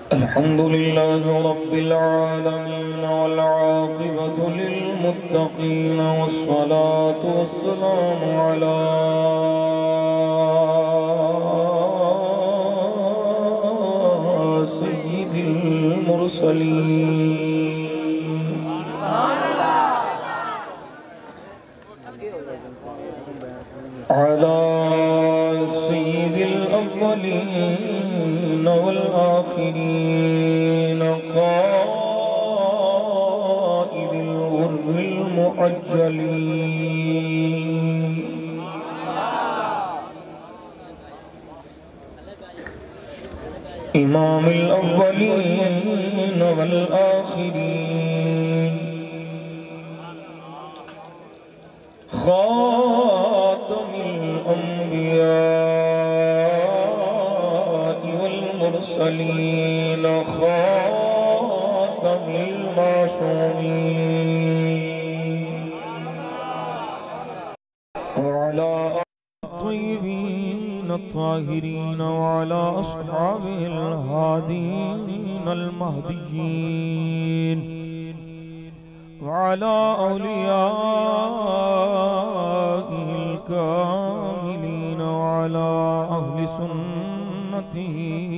अल्हम्दुलिल्लाहि रब्बिल आलमीन वल आक़िबतु लिल मुत्तक़ीन वस्सलातु वस्सलामु अला सय्यिदिल मुरसलीन अला सय्यिदिल अव्वलीन वल आखिरीन क़ाइदिल गुर्रिल मुअज्जलीन इमामिल अव्वलीन वल आखिरीन खातमिल अंबिया वल मुरसलीन खातमिल मासूमीन वअला الطيبين الطاهرين وعلى أصحابه الهادين المهديين وعلى أوليائه الكاملين وعلى أهل سنته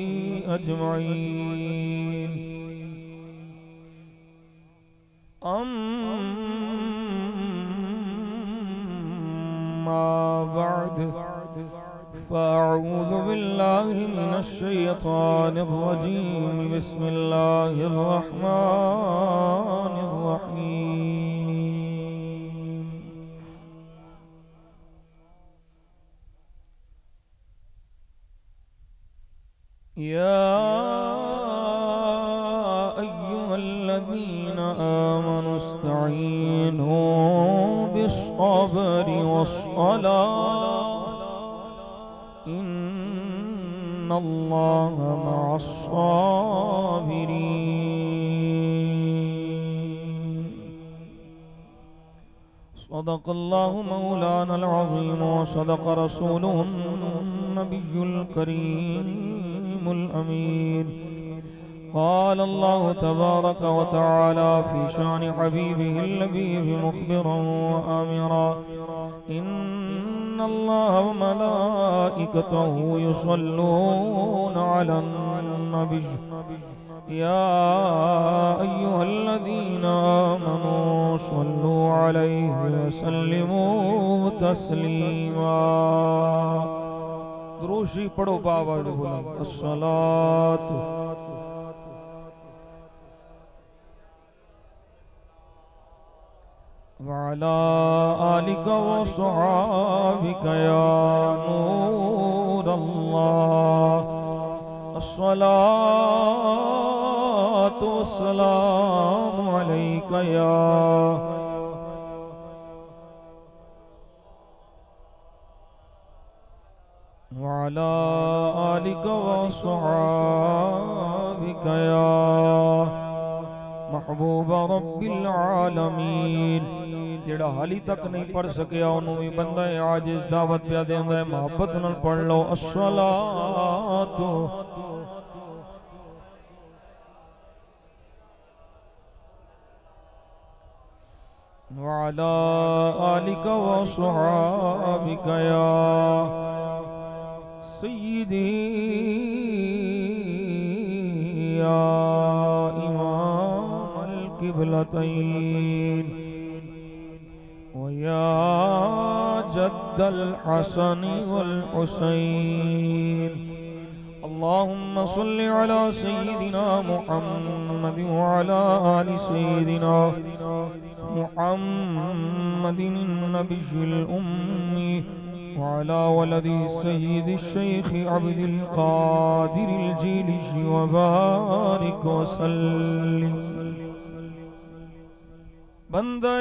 أجمعين أما بعد فأعوذ بالله من الشيطان الرجيم بسم الله الرحمن الرحيم يا أيها الذين آمنوا استعينوا بالصبر والصلاة إن الله مع الصابرين صدق الله مولانا العظيم وصدق رسوله النبي الكريم الأمين قال الله تبارك وتعالى في شأن حبيبه اللبيب مخبرا وآمرا إن الله وملائكته يصلون على النبي يا أيها الذين آمنوا صلوا عليه وسلموا تسليما द्रूशी पढ़ो बाबा बोला अस्सलात वअला आलिका वसहाबिका या नूर अल्लाह अस्सलातु वस्सलामु अलैका या वअला आलिका वसहाबिका या महबूब रब्बिल आलमीन जेड़ा हाली तक नहीं पढ़ सकिया उन्होंने भी बंदा आजिज़ दावत पिया देंदा है मोहब्बत नाल पढ़ लो अस्सलातु वअला आलिका वसहाबिका या सय्यिदी या इमाम अल-क़िबलतैन वया जद्दल हसन वल हुसैन अल्लाहुम्मा सल्लि अला सय्यिदिना मुहम्मद व अला आलि सय्यिदिना मुहम्मदिन नबिय्यिल उम्मी वअला वलदी सय्यिदि शेख अब्दुल कादिर जिली व बारिक वसल्लिम बंदे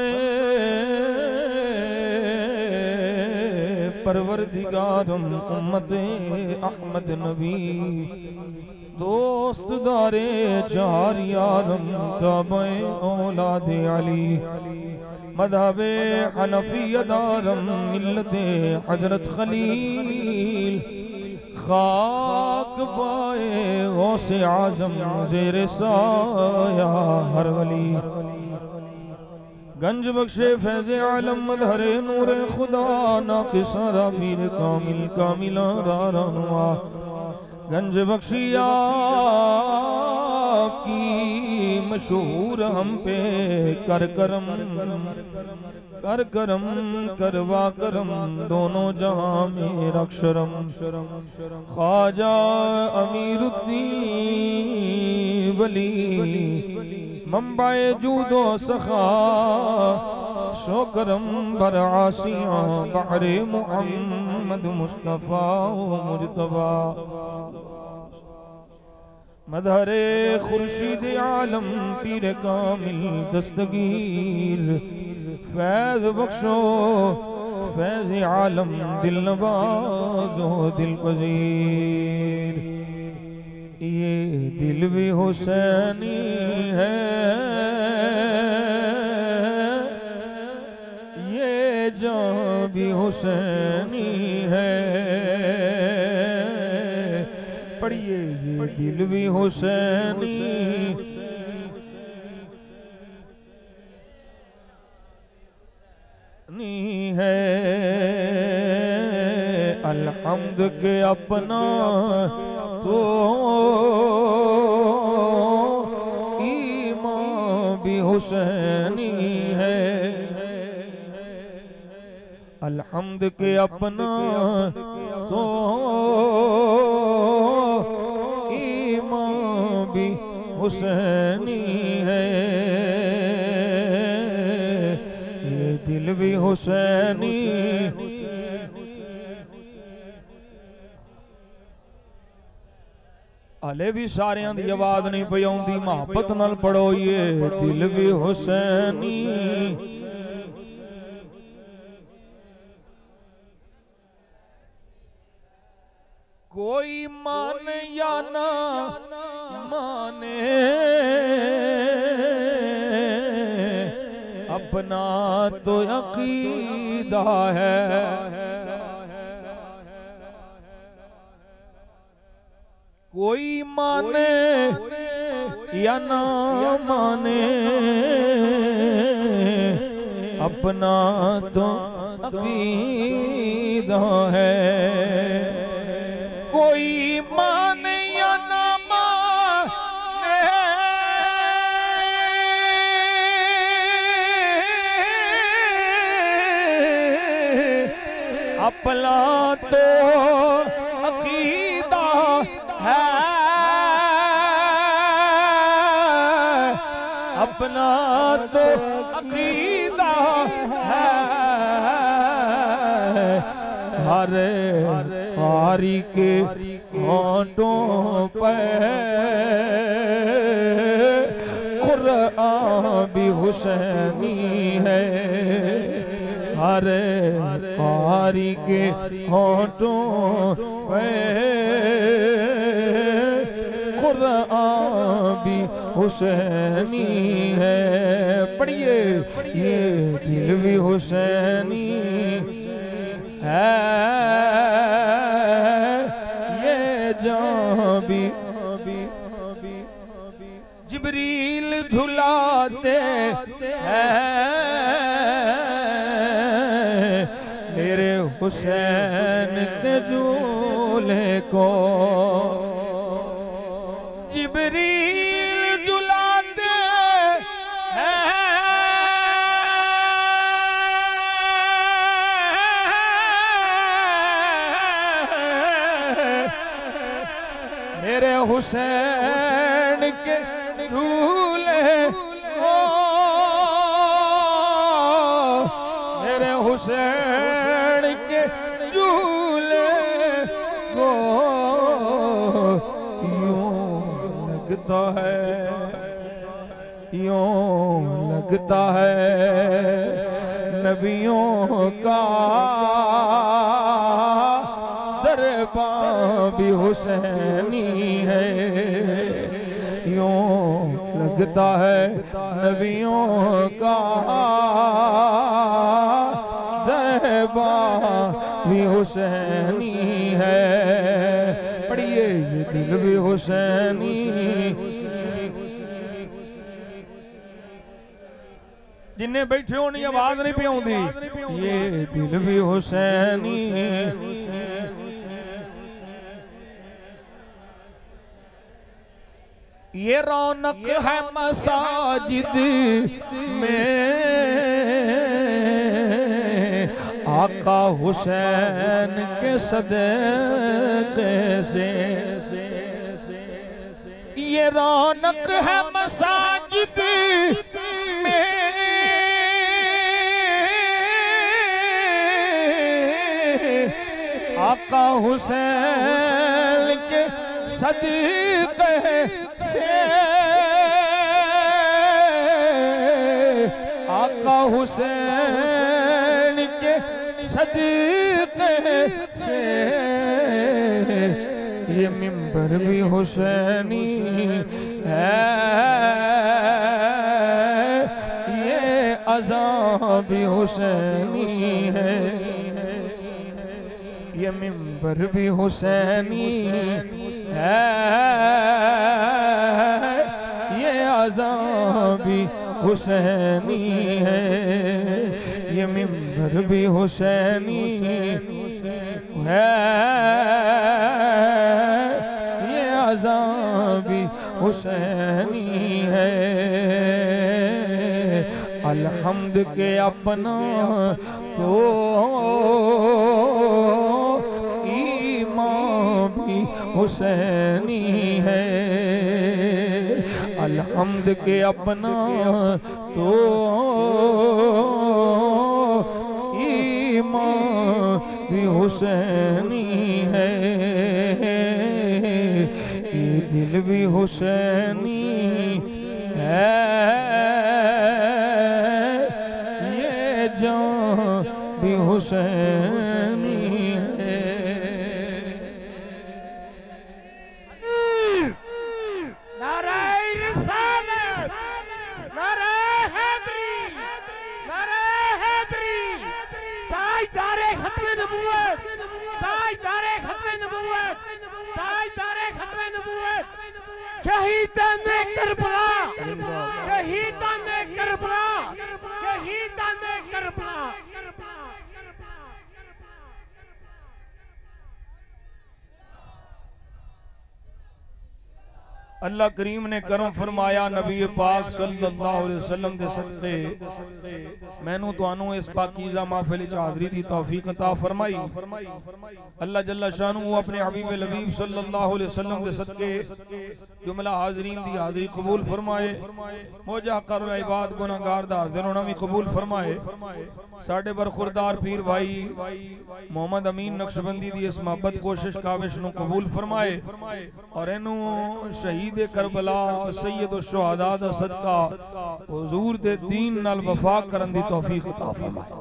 परवरदिगारम उम्मते अहमद नबी दोस्त दारे चार यारम तबे औलादे अली मज़हबे हनफिया दारम मिल्लते हजरत खलील खाक पाए गौसे आजम ज़ेरे साया हर वली। गंज बख्शे फैज़े आलम मदहरे नूरे खुदा नाक़िसारा पीर कामिल कामिला रारानुआ। गंज बख्शिया की मशहूर हम पे कर करम करवा करम दोनों जहां में अक्षरम। ख्वाजा अमीरुद्दीन वली मंबाए जूदो सखा शोकरम बर आसियां बहरे मुहम्मद मुस्तफ़ा मुजतबा। मदहरे खुर्शीद आलम पीर कामिल दस्तगीर फैज़ बख्शो फैज़ आलम दिल नवाज़ो दिल पज़ीर। ये दिल भी हुसैनी है, ये जान भी हुसैनी है। पढ़िए ये दिल भी हुसैनी है। अल्हम्द के अपना तो ईमान भी हुसैनी है। अल्हम्द के अपना तो ईमान भी हुसैनी है। ये दिल भी हुसैनी हले भी सारियां दी आवाज नहीं पई आउंदी। मोहब्बत नाल पढ़ो ये दिल भी हुसैनी। कोई माने या ना माने अपना तो अकीदा है। कोई माने या ना माने अपना तो अकीदा है। कोई माने या ना माने अपना तो अकीदा है। अपना तो अकीदा है। हर हारी के होंठों पे कुरान भी हुसैनी है। हर हारी के होंठों पे कुरान भी हुसैनी है। पढ़िए ये दिल भी हुसैनी है। ये जान भी जिब्रील झुलाते हैं मेरे हुसैन के झूले को। जिब्रील झुलाते हैं मेरे हुसैन के झूले को। मेरे हुसैन के झूले को लगता है, यूं लगता है नबियों का दरबार भी हुसैनी है। यूं लगता है नबियों का दरबार भी हुसैनी है। दिल भी हुसैनी, जिन्ने बैठे होनी आवाज नहीं पी आउंदी, ये दिल भी हुसैनी। ये रौनक है मसाजिद में आका हुसैन के सदक़े से, ये रौनक है मसाजिद में आका हुसैन के सदक़े से, आका हुसैन के सदक़े से, ये मिंबर भी हुसैनी है, ये अज़ान भी हुसैनी है, ये मिंबर भी हुसैनी है, ये अज़ान भी हुसैनी है, ये मिंबर भी हुसैनी है, ये अज़ान भी हुसैनी है। अलहम्द के अपना तो ईमान भी हुसैनी है, अलहम्द के अपना तो ईमान भी हुसैनी है, ये दिल भी हुसैनी है, ये जान भी हुसैनी है। शहीदाने करबला, शहीदाने करबला, शहीदाने करबला। अल्लाह करीम ने करम फरमाया नबी पाक सल्लल्लाहु अलैहि वसल्लम दे सदके मैनू तुहानू इस पाकीज़ा महफिल च हाज़री दी तौफीक अता फरमाई। अल्लाह जल्ला शानहू अपने हबीब लबीब सल्लल्लाहु अलैहि वसल्लम दे सदके जुमला हाज़रीन दी हाज़री कबूल फरमाए, मौजा कर इबाद गुनाहगार दा हाज़िर होना भी कबूल फरमाए। साडे बरखुरदार पीर भाई मोहम्मद अमीन नक्शबंदी दी इस मोहब्बत कोशिश काविश नू कबूल फरमाए और इनू शहीद करबला सैयद शुहदा दा सदका हुजूर दे दीन नाल वफा करन दी तौफीक अता फरमाए।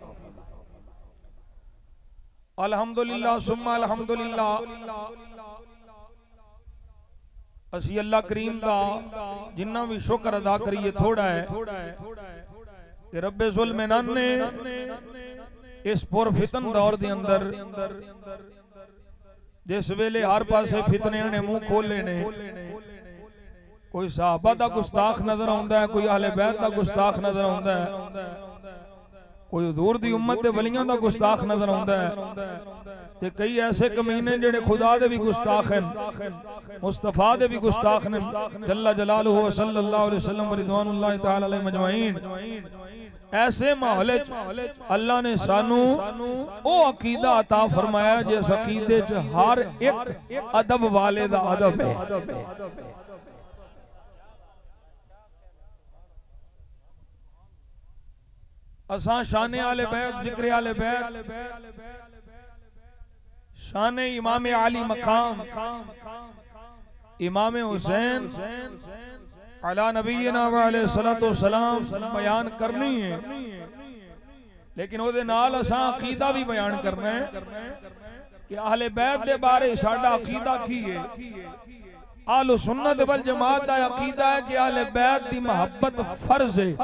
अल्हम्दुलिल्लाह सुम्मा अल्हम्दुलिल्लाह। असी अल्लाह करीम दा जिन्ना भी शुक्र अदा करिए थोड़ा है कि रब्बे ज़ुल्मनान ने इस पुरफितन दौर दे अंदर जिस वेले हर पासे फितने ने मुंह खोले ने, कोई सहाबा दा गुस्ताख नजर आउंदा है, कोई अहले बैत दा गुस्ताख नजर आउंदा है, कोई हुजूर दी उम्मत दे वलियां दा गुस्ताख नजर आउंदा है, ते कई ऐसे कमीने जेड़े खुदा दे भी गुस्ताख हैं, मुस्तफा दे भी गुस्ताख ने। जल्ला जलालुहु व सल्लल्लाहु अलैहि वसल्लम व रिदवानुल्लाहि तआला अलैहि मजमाइन। ऐसे माहौल अल्लाह ने सानू ओ अकीदा अता फरमाया जिस अकीदे च हर एक अदब वाले दा अदब है। असा शाने आले बैत, जिक्र आले बैत, शाने इमाम आली मकाम इमाम हुसैन अला नबीना व अलैहिस्सलातु वस्सलाम बयान करनी है, लेकिन ओदे नाल असा अकीदा भी बयान करना है कि अहले बैत दे बारे साडा अकीदा की है। आलु सुन्नत वल जमात दा अकीदा है कि अहले बैत दी मोहब्बत फर्ज है।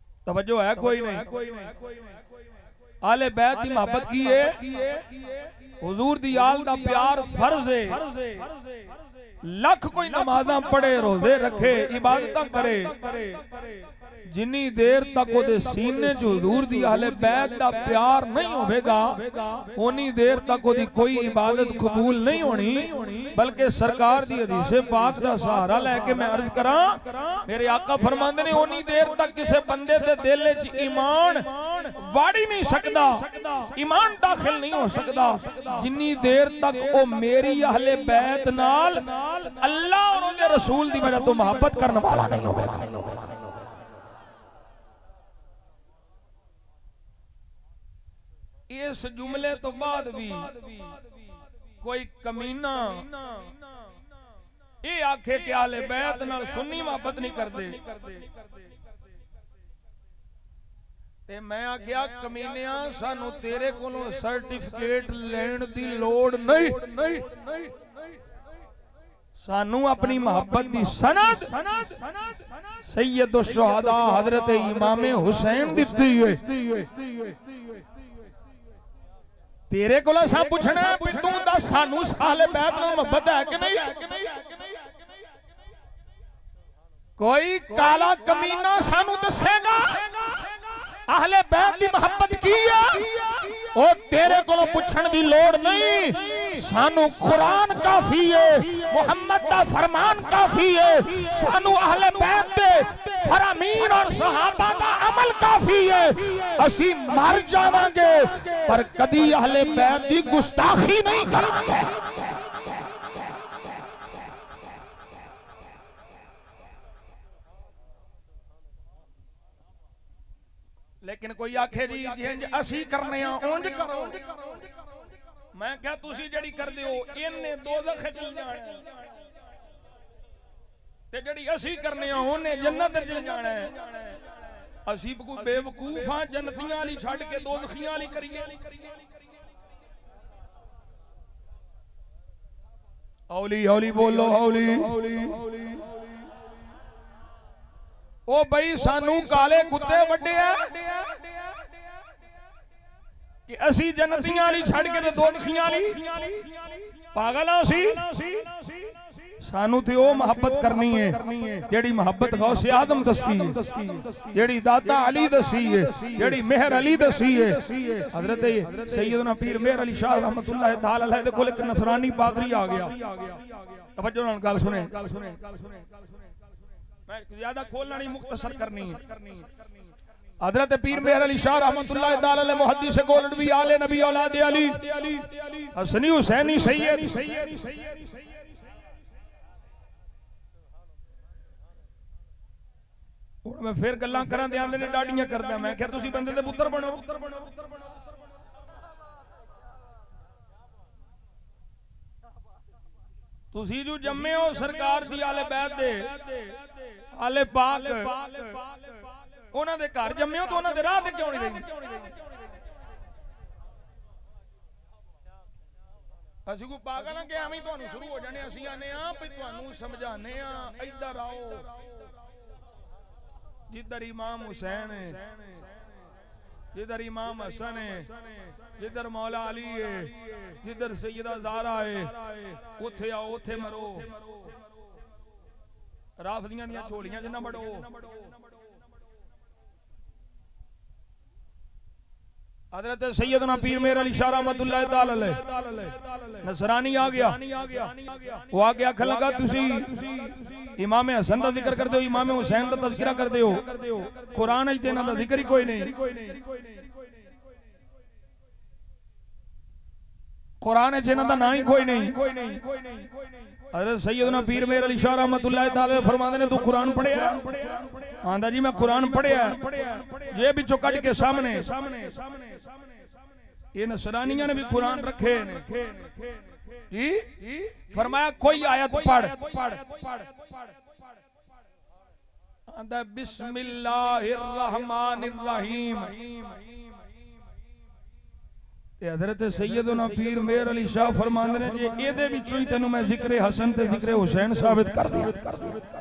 तवज्जो है कोई नहीं? अहले बैत दी मोहब्बत की है? हुजूर दी आल दा प्यार फर्ज है। लख कोई नमाज़ां पढ़े रोजे रखे इबादतां करे जिन्नी देर तक ओदे सीने च हुजूर दी अहले बैत दा प्यार नहीं होवेगा उन्नी देर तक ओदी कोई इबादत कबूल नहीं होनी। बल्कि सरकार दी हदीसे पाक दा सहारा लेके मैं अर्ज करा मेरे आका फरमांदे ने उन्नी देर तक किसी बंदे दे दिल च ईमान वाड़ ही नहीं सकदा, ईमान दाखिल नहीं हो सकदा जिन्नी देर तक ओ मेरी अहले बैत नाल अल्लाह और उनके रसूल दी वजह तो मोहब्बत करने वाला नहीं होगा। इस जुमले तो बाद भी कोई कमीना ये आखे कि आले बैत नाल सुन्नी मोहब्बत नहीं करते ते मैं आख्या कमीनिया सानू तेरे कोलों सर्टिफिकेट लेने की लोड़ नहीं, सानू अपनी मोहब्बत की सनद सैयद शुहदा हजरत इमाम हुसैन दिती है। तेरे को सब पूछना तू दस सानू साले बैत नाल मोहब्बत है कि नहीं? कोई काला कमीना सानू दसेगा अहले बैत की मोहब्बत की है ओ तेरे को पूछण की लोड़ नहीं। सानू कुरान काफी है, मुहम्मद का फरमान काफी है, सानू अहले बैत दे फरामीन और सहाबा का अमल काफी है। असी मर जावांगे पर कदी अहले बैत की गुस्ताखी नहीं करांगे। लेकिन कोई आखे जी जिंज असी करने उंज करो, मैं क्या तुसी जड़ी कर दे हो इन्ने दोज़ख चल जाना ते जड़ी असी करने उन्ने जन्नत चल जाना है। असी कोई बेवकूफ हां जन्नतियां वाली छड़ के दोज़खियां वाली करिए। हौली हौली बोलो हौली। ओ भाई सानू काले कुत्ते वड्डिया कि असी जन्नतियां वाली छड़ के दोज़खियां वाली पागल हां असी। सानू ते ओ मोहब्बत करनी है जेड़ी मोहब्बत गौसे आदम दसी है, जेड़ी दाता अली दसी है, जेड़ी मेहर अली दसी है। हजरत सैयदना पीर मेहर अली शाह रहमतुल्लाह तआला अलैह दे कोल एक नसरानी पादरी आ गया। तवज्जो नाल गल सुने, मैं ज्यादा खोलना नहीं मुख्तसर करनी है। हजरत पीर मेहर अली शाह रहमतुल्लाह तआला अलैह मुहद्दिस गोल्ड भी आले नबी औलाद अली हसनी हुसैनी सैयद मैं फिर गल्लां करां दे आंदे ने डाडियां करदा। मैं क्या तुसी बंदे दे पुत्तर बनो, तुसी जो जम्मे हो सरकार दी आले बैत दे आले पाक उन्हां दे घर जम्मे हो तो उन्हां दे राह ते क्यों नहीं रहिंदे? असीं को पागल हां कि एवें तुहानू शुरू हो जाने। असीं आने आ भी तुहानू समझाने आ इधर आओ जिधर इमाम हुसैन है, जिधर इमाम हसन है, जिधर मौला अली है, जिधर सैयदा ज़हरा है, उथे आओ उथे मरो। राफदियां दियां झोलियां च ना बड़ो। हजरत सैयदना पीर मेहर अली शाह रहमतुल्लाह तआला अलैह नसरानी आ गया। वो आ गया आखन लगा तुसी इमाम हसन का जिक्र करते हो, इमाम हुसैन का तज़किरा करते हो, कुरान च इन्हां दा जिक्र ही कोई नहीं। कुरान च इन्हां दा नाम ही कोई नहीं। हजरत सैयदना पीर मेहर अली शाह रहमतुल्लाह तआला फरमाते ने तू कुरान पढ़िया? आंदा जी मैं कुरान पढ़िया। जे बिचों कट के सामने ये नसरानियां ने भी कुरान रखे ने जी। फरमाया कोई आयत पढ़। आंदा बिस्मिल्लाहिर रहमानिर रहीम। हजरत सैयदना पीर मेहर अली शाह फरमाते ने जे एदे विचों ही तैनूं मैं जिक्र हसन ते जिक्र हुसैन साबित कर दिया।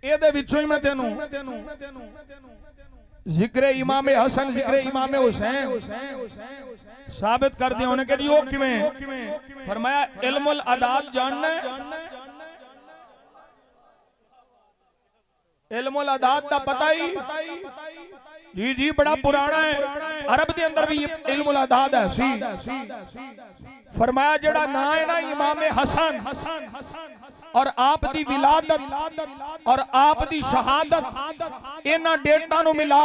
ਇਹਦੇ ਵਿੱਚੋਂ ਹੀ ਮੈਂ ਤੈਨੂੰ ਜ਼ਿਕਰ ਇਮਾਮ ਹਸਨ ਜ਼ਿਕਰ इमाम हुसैन साबित कर दिया। उन्हें कहा जी वो किवें? फरमाया इल्मुल अदाद जानना है, इल्मुल अदाद का पता ही जी जी बड़ा पुराना है, अरब के अंदर भी इल्मुल अदाद है सी। फरमाया जेड़ा ना है ना इमाम हसन और आप दी विलादत और आप दी शहादत इन्हां डेटां नूं मिला,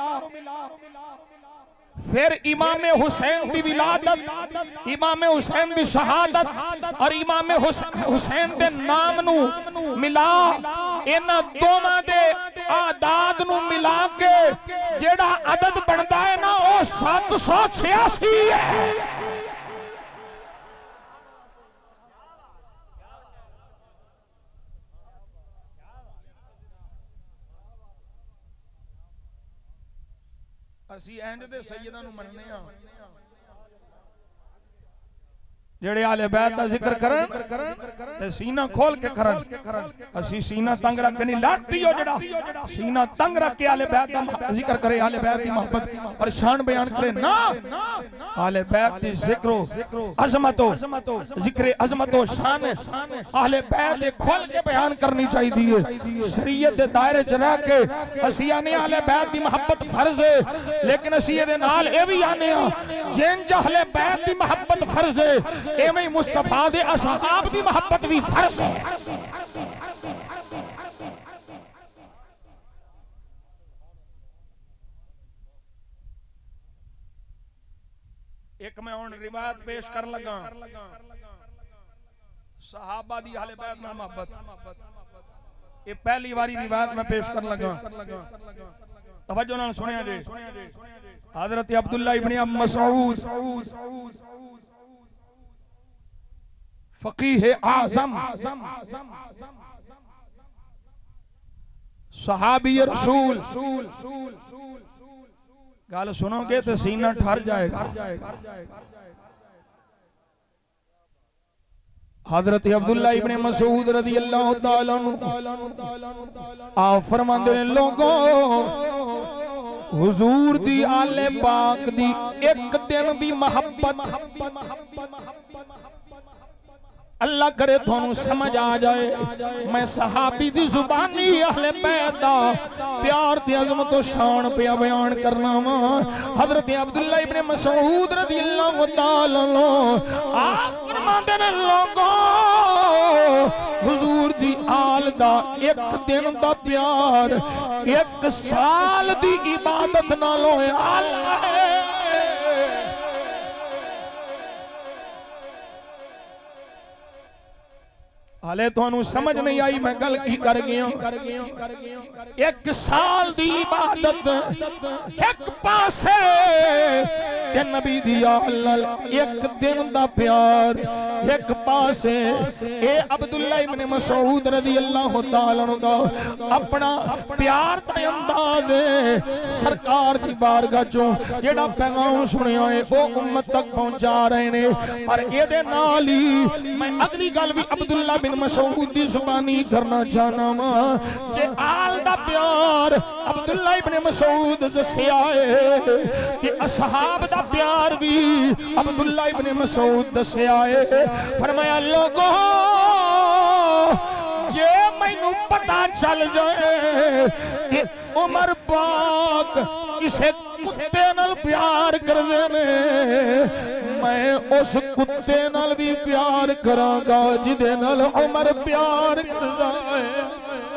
फिर इमाम हुसैन की विलादत, इमाम हुसैन की शहादत और इमाम हुसैन के नाम नू मिला, इन्हां दोवां दे आदाद नू मिला के जेड़ा अदद बनता है ना वो 786 है। असी इंज दे सैयदां नूं मनने आ जेड़े आले बैत दा जिक्र करन ते सीना खोल के करन। असी सीना तंग रख के नहीं लाती हो जेड़ा सीना तंग रख के आले बैत दा जिक्र करे, आले बैत दी मोहब्बत और शान बयान करे ना। आले बैत दी जिक्रो अजमतो जिक्र अजमतो शान आले बैत दे खोल के बयान करनी चाहिए। शरीयत दे दायरे च रह के असी आने आले बैत दी मोहब्बत फर्ज है, लेकिन असी इहदे नाल ए भी आने आ जिन अहले बैत दी मोहब्बत फर्ज है एवें मुस्तफा दे असहाब दी मोहब्बत भी फर्ज है। एक मैं हुण रिवायत पेश कर लगा सहाबा दी अहले बैत नाल मोहब्बत, ये पहली बारी रिवायत मैं पेश कर लगा। तवज्जो नाल सुनिया जी। हजरत अब्दुल्ला इब्न मसऊद फकीह आज़म सहाबी रसूल, गल सुनोगे तो सीना ठर जाएगा। हजरत अब्दुल्ला इब्न मसूद रज़ी अल्लाह तआला अन्हु आप फरमाते हैं लोगों हुजूर दी आले पाक दी एक दिन दी मोहब्बत अल्लाह करे थानू समझ आ जाए। मैं सहाबी दी जुबानी अहले बैत दा प्यार दी अज़मत तो शान पे बयान करना वा। हजरत अब्दुल्ला इब्न मसूद रज़ी अल्लाह तआला अन्हु आप फरमाते ने लोगों हुजूर दी आल दा एक दिन दा प्यार एक साल दी इबादत नालों आला है। हाले तो समझ नहीं आई मैं गल की कर गया। एक साल दी इबादत एक पासे ते नबी दी आल एक दिन दा प्यार एक पासे। ए अब्दुल्ला इब्न मसूद रज़ी अल्लाह तआला अन्हु दा अपना प्यार दा अंदाज सरकार दी बारगाह चों जेड़ा पैगाम सुनिया है वो उम्मत तक पहुंचा रहे ने। पर एदे नाल ही मैं अगली गल भी अब्दुल्ला बिन मसूद दी जुबानी करना चाहना वा। जे आल दा प्यार अब्दुल्ला इब्न मसूद दस्सिया है कि असहाब दा प्यार भी अब्दुल्ला इब्न मसूद दस्सिया है। फरमाया लोगों जे मैनू पता चल जाए कि उमर पाक किसे कुत्ते नाल प्यार करदे ने मैं उस कुत्ते नाल भी प्यार करांगा जिदे नाल उमर प्यार करदा है।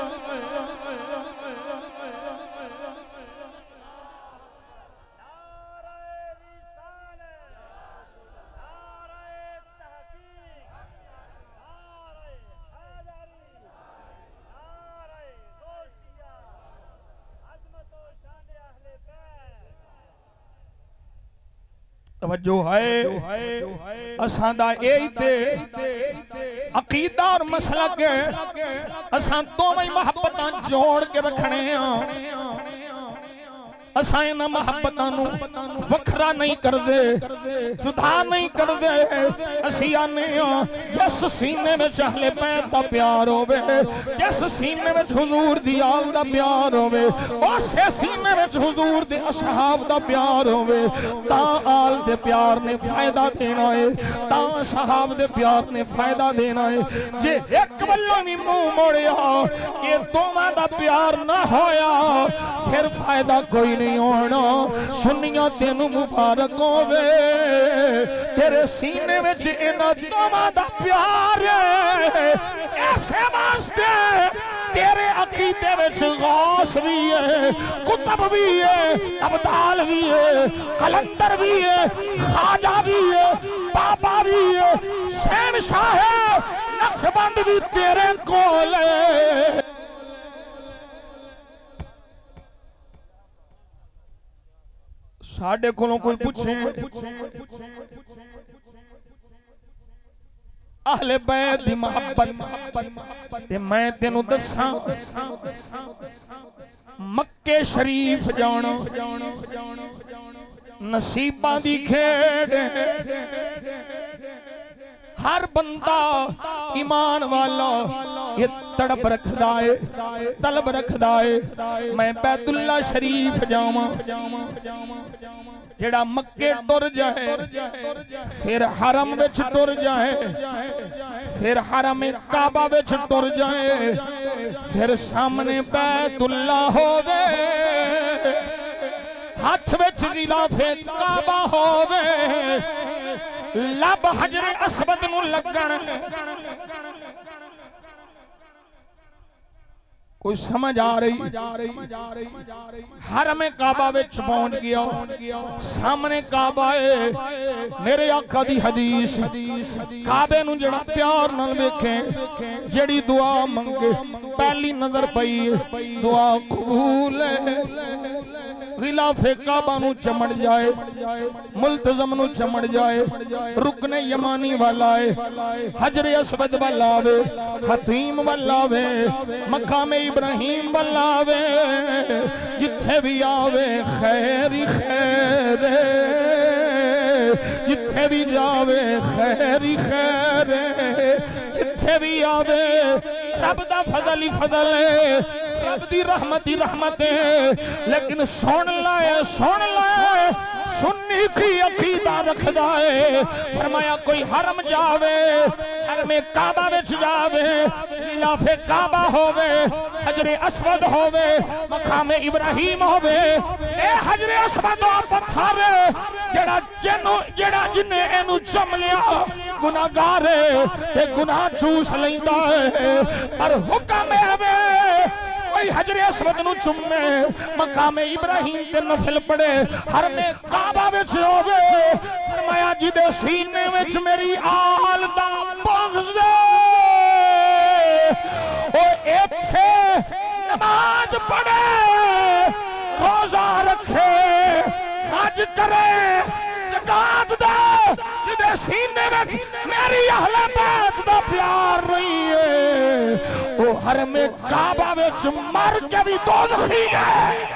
तवज्जो है असां दा यही ते अकीदा और मसलक असां दोवें मोहब्बतां जोड़ के रखने असां इन्हां मुहब्बतां नूं वखरा नहीं करदे, जुदा नहीं करदे। असीं आने जिस सीने में अहले बैत दा प्यार होवे, जिस सीने में हुजूर दी आल दा प्यार होवे, उसे सीने में हुजूर दे असहाब दा प्यार होवे, तां आल दे प्यार ने फायदा देना है, तां असहाब दे प्यार ने फायदा देना है। जे एक वल्लों भी मुंह मोड़िया कि दोवां दा प्यार ना होया, फिर फायदा कोई नहीं होना। सुनिया तेनू मुबारक होवे, तेरे सीने में इन्हां दोवां दा प्यार है। ऐसे वास्ते तेरे अकीदे विच गौस भी है, कुतुब भी है, अब्दाल भी है, कलंदर भी है, ख्वाजा भी है, बाबा भी है, शहनशाह है, नक्शबंद भी तेरे कोल है। साडे कोलों कोई पूछे अहले बैत दी मोहब्बत ते मैं तेनू दसां, मक्के शरीफ जाना नसीबां दी खेड। हर बंदा ईमान वाला ये तड़प रखदा है, तलब रखदा है मैं बैतुल्ला शरीफ जावां। जेड़ा मक्के टुर जाए फिर हरम विच टुर जाए, फिर हरम काबा विच टुर जाए, फिर सामने बैतुल्ला होवे, हाथ विच गिलाफे काबा होवे, लब हजरे असवद नूं लगण। कोई समझ आ रही? हरम काबा विच पहुंच गया, सामने काबा है। मेरे आका दी हदीस, काबे नूं जेड़ा प्यार नाल वेखे, जेड़ी दुआ मंगे, पहली नजर पई दुआ कबूल है। गिलाफे काबा नूं चमड़ जाए, मुल्तजम नूं चमड़ जाए, रुकने यमानी वाला है, हजरे असवद वाला आवे, हतीम वाला आवे, मकामे इब्राहिम वाला आवे, जिथे भी आवे खैर ही खैर, जिथे भी जावे खैर ही खैर, जिथे भी आवे रब दा फजल ही फजल है, रब दी रहमत ही रहमत है। लेकिन सुन लाए सुन्नी की अकीदा रखदा है। फरमाया कोई हरम जावे, हरमे काबा विच जावे, खिलाफे काबा होवे, हजरे असवद होवे, मकामे इब्राहिम होवे, ए हजरे असवद दा पत्थर जेड़ा जिन्ने एनु चम लिया गुनाहगार है ते गुनाह चूस लैंदा है। पर हुक्म है कोई हजरे असवद नूं चुमे, मकामे इब्राहिम ते नफल पड़े, हर में काबा विच होवे। फरमाया जिदे सीने विच मेरी आल दा बग़्ज़ ओ इत्थे नमाज पढ़े, रोजा रखे, हज करे, ज़कात दे, जिदे सीने विच मेरी अहले बैत दा प्यार नहीं है, वो हर में काबा विच मर के भी दोज़खी है।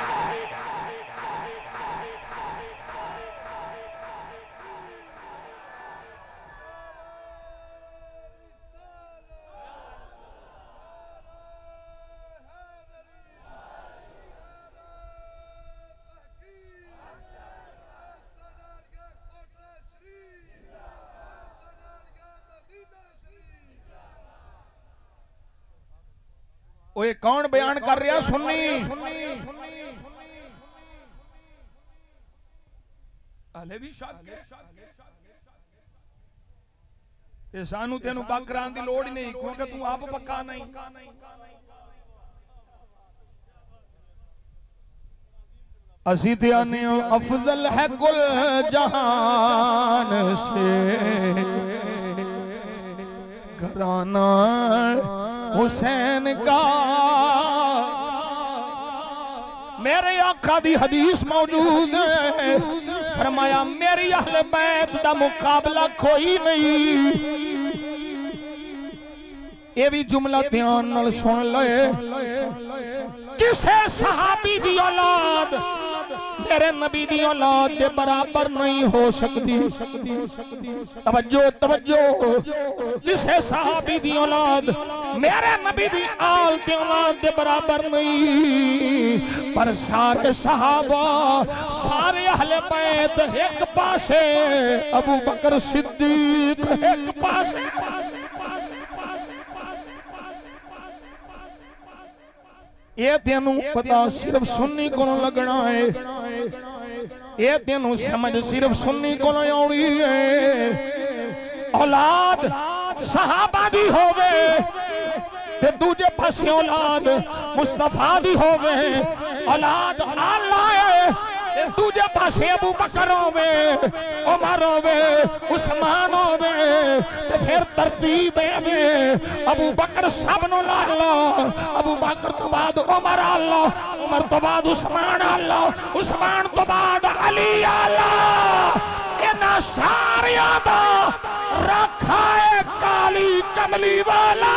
ओए कौन बयान कर रहा? सुन्नी हले भी शक सानू तेनू पक कराने की लोड़ ही नहीं, क्योंकि तू आप पक्का नहीं। असी ते आने अफजल है कुल जहान से घराना हुसैन का। मेरे आका दी हदीस मौजूद है, फरमाया मेरी अहले बैत दा मुकाबला कोई नहीं। ये भी जुमला ध्यान नाल सुन ले, किसे सहाबी दी औलाद तेरे नबी दी औलाद के बराबर नहीं हो सकती। तवज्जो तवज्जो, किसे सहाबी दी औलाद मेरे नबी दी आल दी औलाद के बराबर नहीं, पर सारे सहाबा सारे अहले बैत एक पासे, अबू बकर सिद्दीक एक पासे। ये तेनू पता सिर्फ सुन्नी को लगना है, ये तेनू समझ सिर्फ सुन्नी को आनी है। औलाद सहाबा दी होवे ते दूजे पासे औलाद मुस्तफा दी होवे, औलाद आला है दूजे पासे अबू बकर होवे, उमर होवे, उस्मान होवे, ते फिर तरतीब है अबू बकर सब नु ला लो, अबू बकर तो बाद उमर आला, उमर तो बाद उस्मान आला, उस्मान तो बाद अली आला। इना सारिया दा रखा है काली कमली वाला।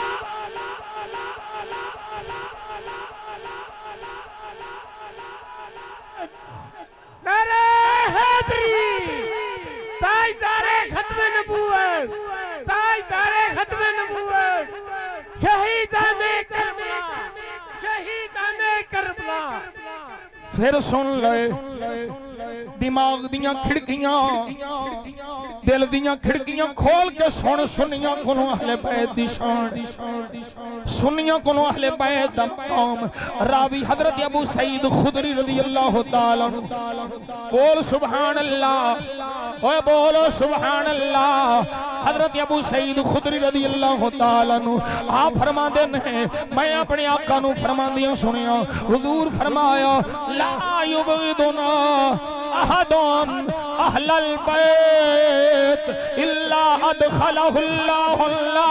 ताजदारे खत्म नबूवत, ताजदारे खत्म नबूवत, शहीदाने करबला, शहीदाने करबला। फिर सुन ले, दिमाग दियां खिड़कियां दिल दियां खिड़कियां खोल के सुन, सुनिया कोलों अहले बैत दी शान, सुनिया कोलों अहले बैत दा मकाम। रावी हजरत अबू सईद खुदरी रज़ी अल्लाह ताला, बोल सुभान अल्लाह, ओए बोलो सुभान अल्लाह। हजरत अबू सईद खुदरी रज़ी अल्लाह ताला आप फरमाते ने, मैं अपने आका नू फरमांदियां सुनिया, हुजूर फरमाया ला युबगिदुना अहदुन अहलल बैत इल्ला अदखलहुल्लाहु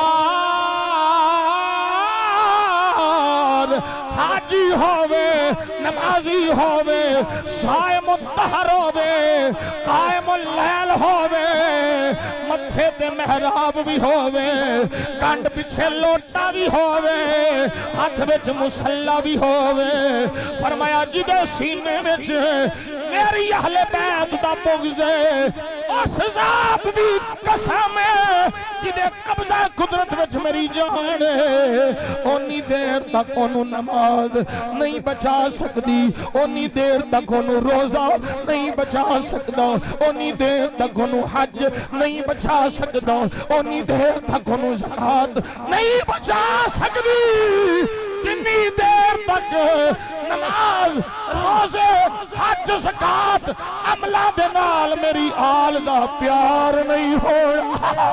हाजी होवे, नमाजी होवे, साइम तहर होवे, कायमुल लैल होवे, मत्थे ते मेहराब भी होवे, कंड पिछे लोटा भी होवे, हाथ विच मुसल्ला भी होवे। फरमाया जिदे सीने विच मेरी अहले बैत दा बुग़्ज़ उस ज़ात दी कसम है जिदे कब्ज़ा कुदरत विच मेरी जान है, ओनी देर तक ओनू नमाज नहीं बचा सकती, ओनी देर तक ओनू रोज़ा नहीं बचा सकता, ओनी देर तक ओनू हज नहीं बचा सकता, ओनी देर तक ओनू ज़कात नहीं बचा सकती जितनी देर तक नमाज रोज़े हज ज़कात अमला दे नाल मेरी आल दा प्यार नहीं होना।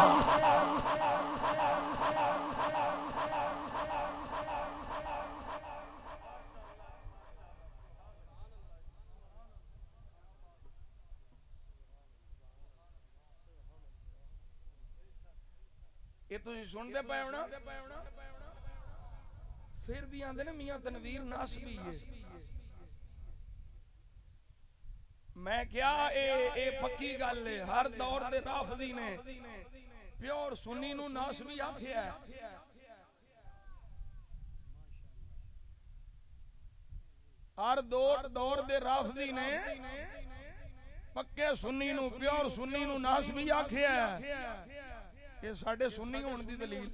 ये तुम सुनते पे हो ना, फिर भी आंदे ने मियां तनवीर नासबी है। मैं क्या ए पक्की गल है, हर दौर दे राफजी ने प्योर सुन्नी नू नासबी आखिया है। हर दौर दे राफजी ने पक्के सुन्नी नू प्योर सुन्नी नू नासबी आखिया है। ये साडे सुन्नी होने दी दलील।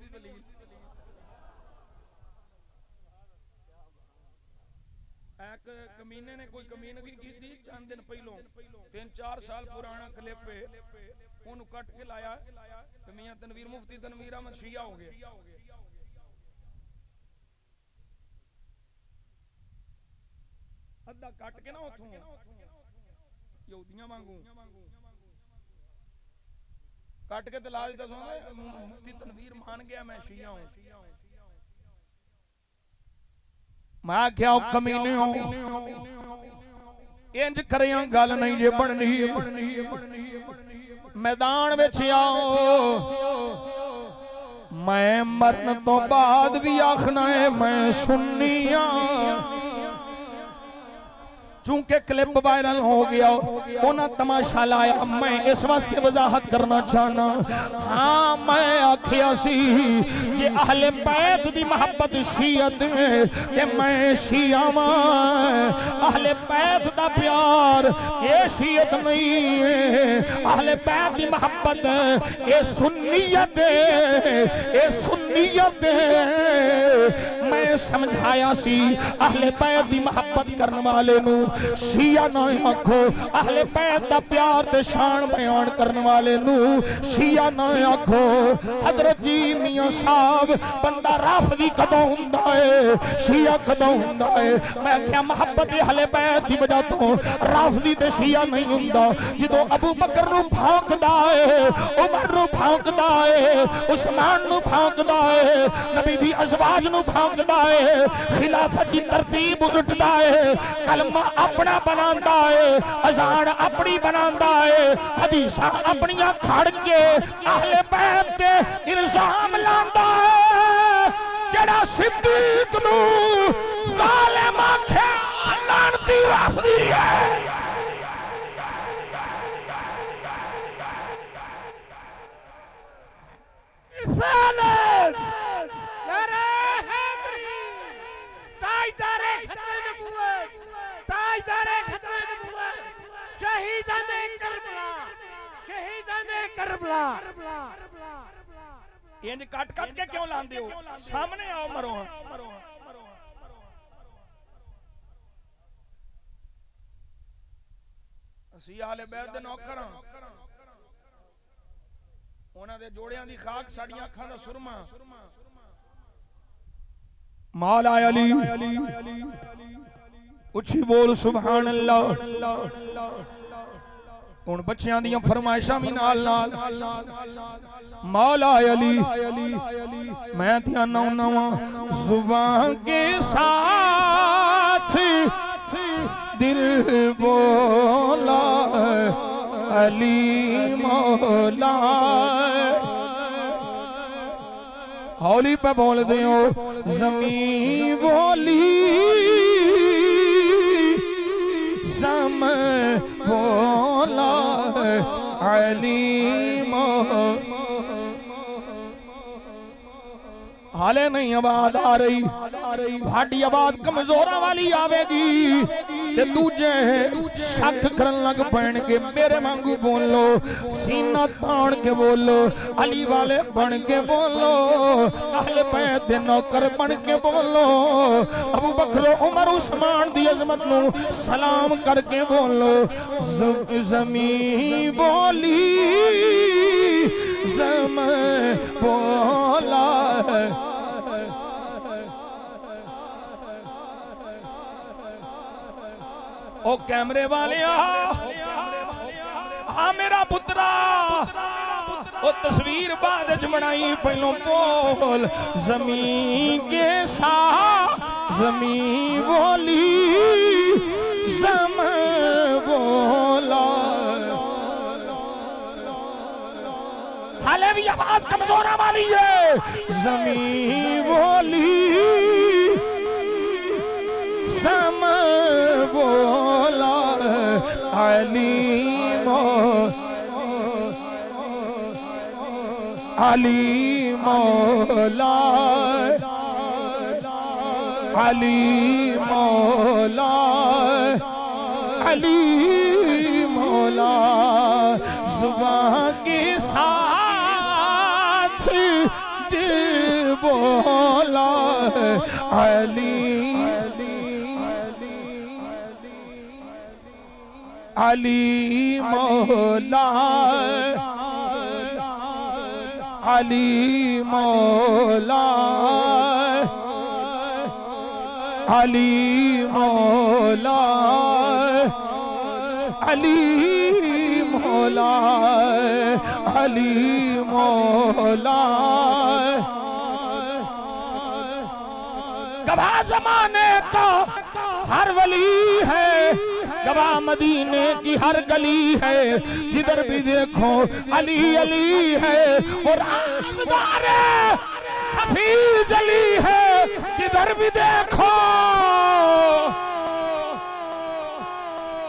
एक कमीने ने कोई कमीनगी की थी चंद दिन पहलों, 3-4 साल पुराना क्लिप पे उन्हें कट के लाया तो मियां तनवीर मुफ्ती तनवीर अहमद शिया हो गया। अद्धा कट के ना उठूं यहूदियां मांगू कट के दिला देता मुफ्ती तनवीर मान गया मैं शिया हूं। मैं क्या कमीने हो इंज करिया गल नहीं जे बननी मैदान विच आओ। मैं मरन तो बाद भी आखना है मैं सुन्नी हां, चूंकि क्लिप वायरल हो गया उन्हें तमाशा लाया। मैं इस वास्ते वजाहत करना चाहना, हाँ मैं आखिया सी जे अहले बैत दी मोहब्बत शियत ते मैं शिया वां। अहले बैत दा प्यार ये शियत नहीं है, अहले बैत दी मोहब्बत ये सुन्नियत है, ये सुन्नियत है। मैं समझाया सी अहले बैत दी मोहब्बत करने वाले नू शिया ना आखो, अहले बैत दा प्यार ते शान बयान करने वाले नू शिया ना आखो। हजरत जी मियां साहब बंदा राफदी कदों हुंदा है, शिया कदों हुंदा है? मैं क्या मोहब्बत अहले बैत दी वजह तो राफदी ते शिया नहीं हुंदा। जदों अबू बकर नू भांकदा है, उमर नू भांकदा है, उस्मान नू भांकदा है, नबी दी अज़वाज नू भांकदा है, खिलाफत दी तरतीब उलटदा है, कलमा अपना बनांदा है, अजान अपनी बनांदा है, हदीसां अपनियां खड़ के अहले बैत ते इल्जाम लांदा है। जेड़ा सिद्दीक नू जालिम आखे लानती राफदी है। रिसालत नारे हैदरी ताजदारे खत्मे नबूवत, ताजदारे खत्मे नबूवत, शहीदाने करबला, शहीदाने करबला। इंज कट कट के क्यों लांदे हो? सामने आओ, मरो। असी अहले बैत दे नौकर हां, उन्हां दे जोड़ियां दी खाक साड़ियां अखां दा सुरमा। मौला अली उची बोल सुभान अल्लाह। हुण बच्चियां दी फरमाइशां भी नाल नाल मौला अली मैं ध्यान नवा जुबान के साथ दिल बोला अली मौला। हौली पे बोल दे जमी बोली सम बोला अली मौला। हाले नहीं आवाज आ रही, भाड़ी आवाज कमजोरा वाली आवेगी ते दूजे शक करन लग पैणगे। मेरे वांगू बोलो, सीना तान के बोलो, अली वाले बन के बोलो, अहले बैत दे नौकर बन के बोलो, अबू बकर उमर उस्मान दी अजमत नू सलाम करके बोलो। ज़मीं बोली ज़म बोला ओ कैमरे वाले हाँ मेरा पुत्रा ओ तस्वीर बाद च बनाई पहलों बोल। जमीन के साथ जमीन बोली जम बोला। हाले भी आवाज कमजोरा वाली है। जमीन बोली सम बोला अली अली मौला अली मौला अली मौला। जुबान के साथ दिल बोला अली अली मौला अली मौला अली मौला अली मौला अली मौला। गवाह ज़माने का हर वली है, गवाह मदीने की हर गली है, जिधर भी देखो अली अली है। और राज़दार हफीज अली है, जिधर भी देखो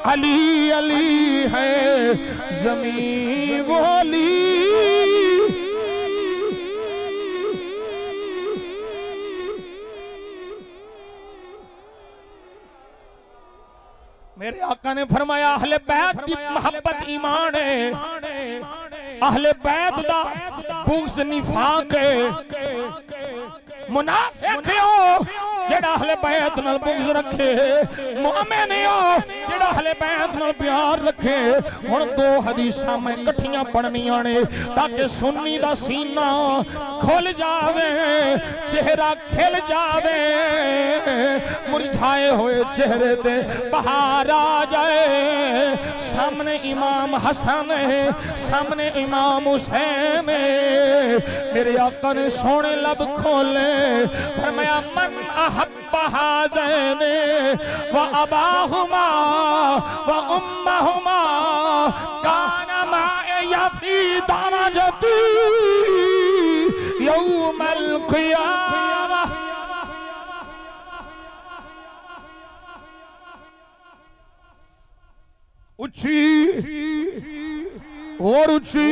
अली अली है ज़मीं बोली। मेरे आका ने फरमाया अहले बैत की मोहब्बत ईमान है, अहले बैत दा बुग़्ज़ निफाक है। मुनाफिक हो जेड़ा अहले बैत नाल बुग़्ज़ रखे, मोमिन हो जेड़ा अहले बैत नाल प्यार रखे। हुण दो हदीसां मैं इकट्ठियां पढ़नियां ने ताकि सुन्नी दा सीना खुल जावे, चेहरा खिल जावे, मुरझाए हुए चेहरे ते बहार आ जाए। सामने इमाम हसन है, सामने इमाम हुसैन है। मेरे आका ने सोने लब खोले, फरमाया मन अहब्बा हादैन व अबाहुमा व उम्महुमा काना माया फी दरजती यौमल क़ियामा। उची और उची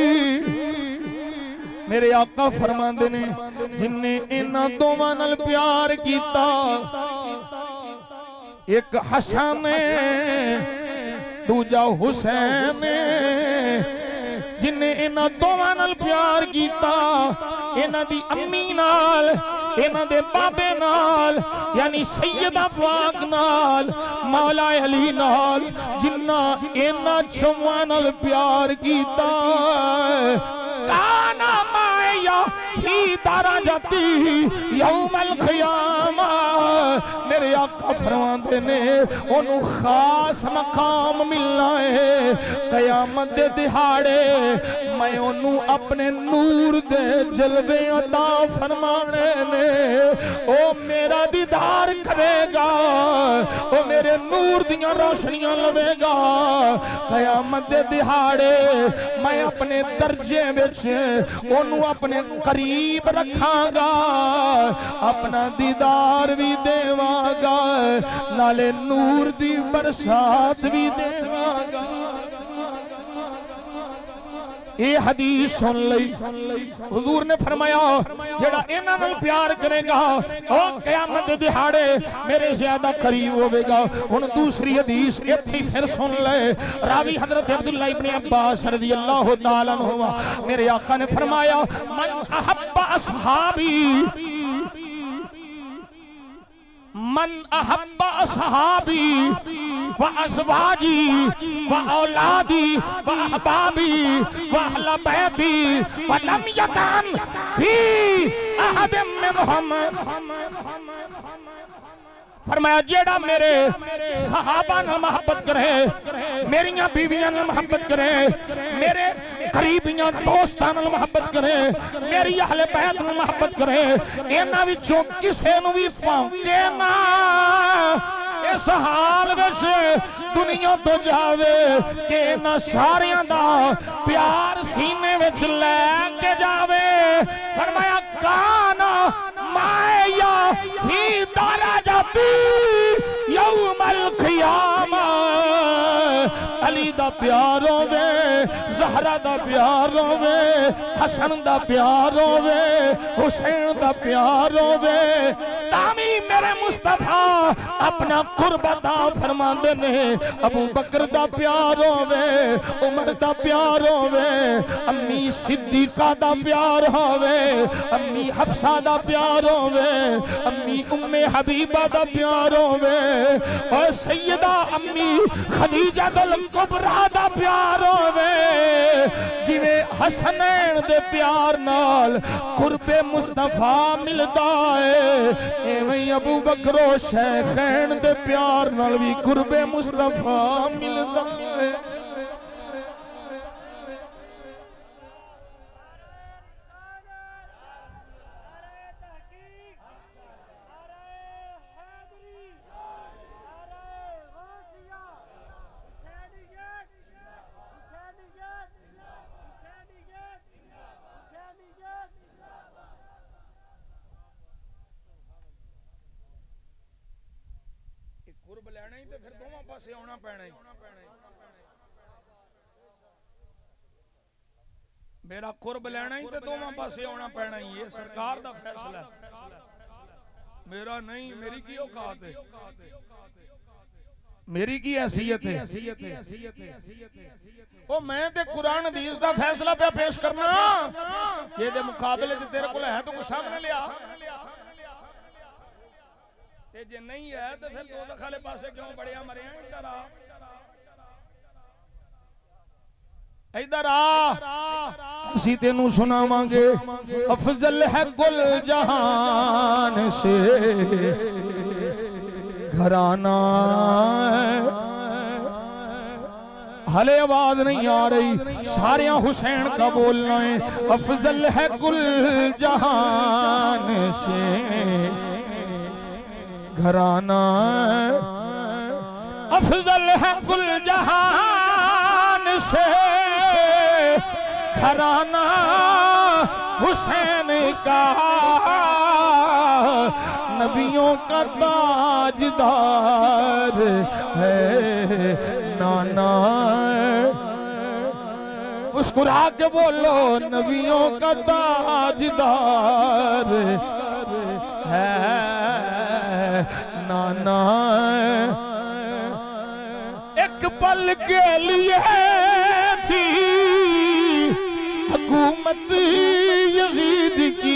मेरे आका फरमांदे ने जिन्ने इन्हां दोवां नाल प्यार कीता, एक हसन दूजा हुसैन, जिन्ने इन्हां दोवां नाल प्यार कीता, इन्हां दी अम्मी नाल, इन्हां दे बाबे नाल, यानी सैयदा पाक नाल, मौला अली नाल, जिन्ना इन्हां चौवां नाल प्यार कीता, काना माया ही तारा जाती यौमल क़ियामा। मेरे आका फरमाते ने ओनू खास मकाम मिलना है क़यामत दे दिहाड़े। मैं ओनू अपने नूर दे जलवे अता फरमाने ने, ओ मेरा दीदार करेगा, ओ मेरे नूर दियां रोशनियां लवेगा। क़यामत दे दिहाड़े मैं अपने दर्जे विच ओनू अपने करीब रखांगा, अपना दीदार भी देवांगा, नाले नूर दी बरसात भी देवांगा। ये हदीस सुन लई, हुजूर ने फरमाया जेड़ा इन्हां नाल प्यार करेगा ओ क़यामत दे दिहाड़े मेरे ज्यादा करीब होवेगा। हुण दूसरी हदीस इत्थे फिर सुन ले। रावी हजरत अब्दुल्लाह इब्ने अब्बास रज़ियल्लाहु ताला अन्हुमा, मेरे आका ने फरमाया मन अहब्बा असहाबी, मन अहब्बा असहाबी व अज़वाजी व औलादी व अहबाबी व अहले बैती व लम यकन फी अहदिम मिनहुम। फरमाया जेड़ा मेरे सहाबा नाल मोहब्बत करे, मेरियां बीवियां नाल मोहब्बत करे, मेरे करीबियां दोस्तां नाल मोहब्बत करे, मेरी अहले बैत नाल मोहब्बत करे, इन्हां विचों किसे नूं भी भौंके ना, इस हाल विच दुनिया तो जावे कि इन्हां सारियां दा प्यार सीने विच लैके जावे। फरमाया काना माया फी दरजती यौमल क़ियामा। अली दा प्यार होवे, ज़हरा दा प्यार होवे, हसन दा प्यार होवे, हुसैन दा प्यार होवे, तामी मेरे मुस्तफा अपना कुर्बता फरमांदे ने। अबू बकर दा प्यार होवे, उमर दा प्यार होवे, अम्मी सिद्दीका दा प्यार होवे, अम्मी हफ्सा दा प्यार होवे, अम्मी उम्मे हबीबा दा प्यार होवे, और सैयदा अम्मी खदीजा दुल कुबरा दा प्यार होवे। जिवें हसनैन दे प्यार नाल कुर्बे मुस्तफा मिलदा है, एवें अबू बकरो शैखैन दे प्यार नाल भी कुर्बे मुस्तफा मिलदा है। कुर्ब लेना ही तो फिर दोवां पासे आना पैना ही। मेरा कुर्ब लेना ही तो दोवां पासे आना पैना ही। ये सरकार दा फैसला मेरा नहीं। मेरी की औकात है, मेरी की हैसियत है। ओ मैं ते कुरान हदीस दा फैसला पे पेश करना। ये दे मुकाबले ते तेरे कोल है तो कुछ सामने लिया। ते जे नहीं है तो फिर दो दखाले पासे क्यों बड़िया मरिया। इधर आ, इधर आ, इसी तेनू सुनावांगे। अफजल है कुल जहान से घराना। हले आवाज नहीं आ रही, सारे हुसैन का बोलना है। अफजल है कुल जहान से घराना। अफजल है कुल जहान से घराना हुसैन का। नबियों का ताजदार है नाना। मुस्कुरा के बोलो, नबियों का ताजदार है नाना। एक पल के लिए थी हुकूमत यजीद की।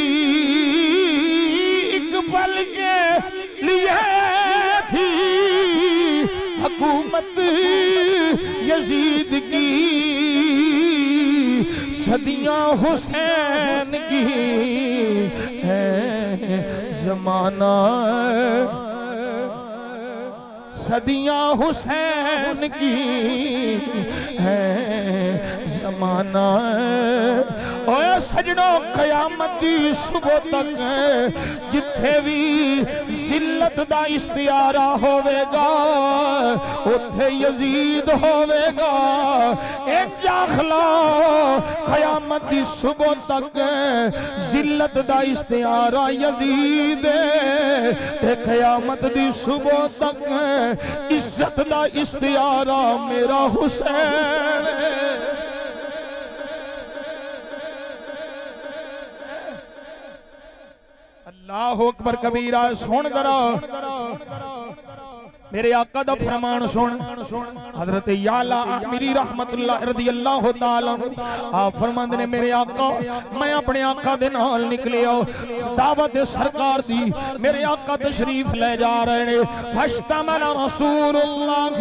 एक पल के लिए थी हुकूमत यजीद की। सदियां हुसैन की है जमाना। सदियां हुसैन की है जमाना। ओए सजनों क़यामत दी सुबह तक जिथे भी जिल्लत दा इस्तियारा होवेगा उथे यजीद होवेगा। इंज आखला क़यामत दी सुबह तक जिल्लत दा इस्तियारा यजीद ते क़यामत दी सुबह तक इज्जत दा इस्तियारा मेरा हुसैन। अल्लाह अकबर कबीरा। सुन जरा मेरे आका दा फरमान सुन। हजरत याला आमिरी रहमतुल्लाह रदियल्लाहु ताला आप फरमांदे ने मेरे आका मैं अपने आका दे नाल निकले आओ दावत सरकार दी। मेरे आका तशरीफ ले जा रहे ने। फस्तमल रसूलुल्लाह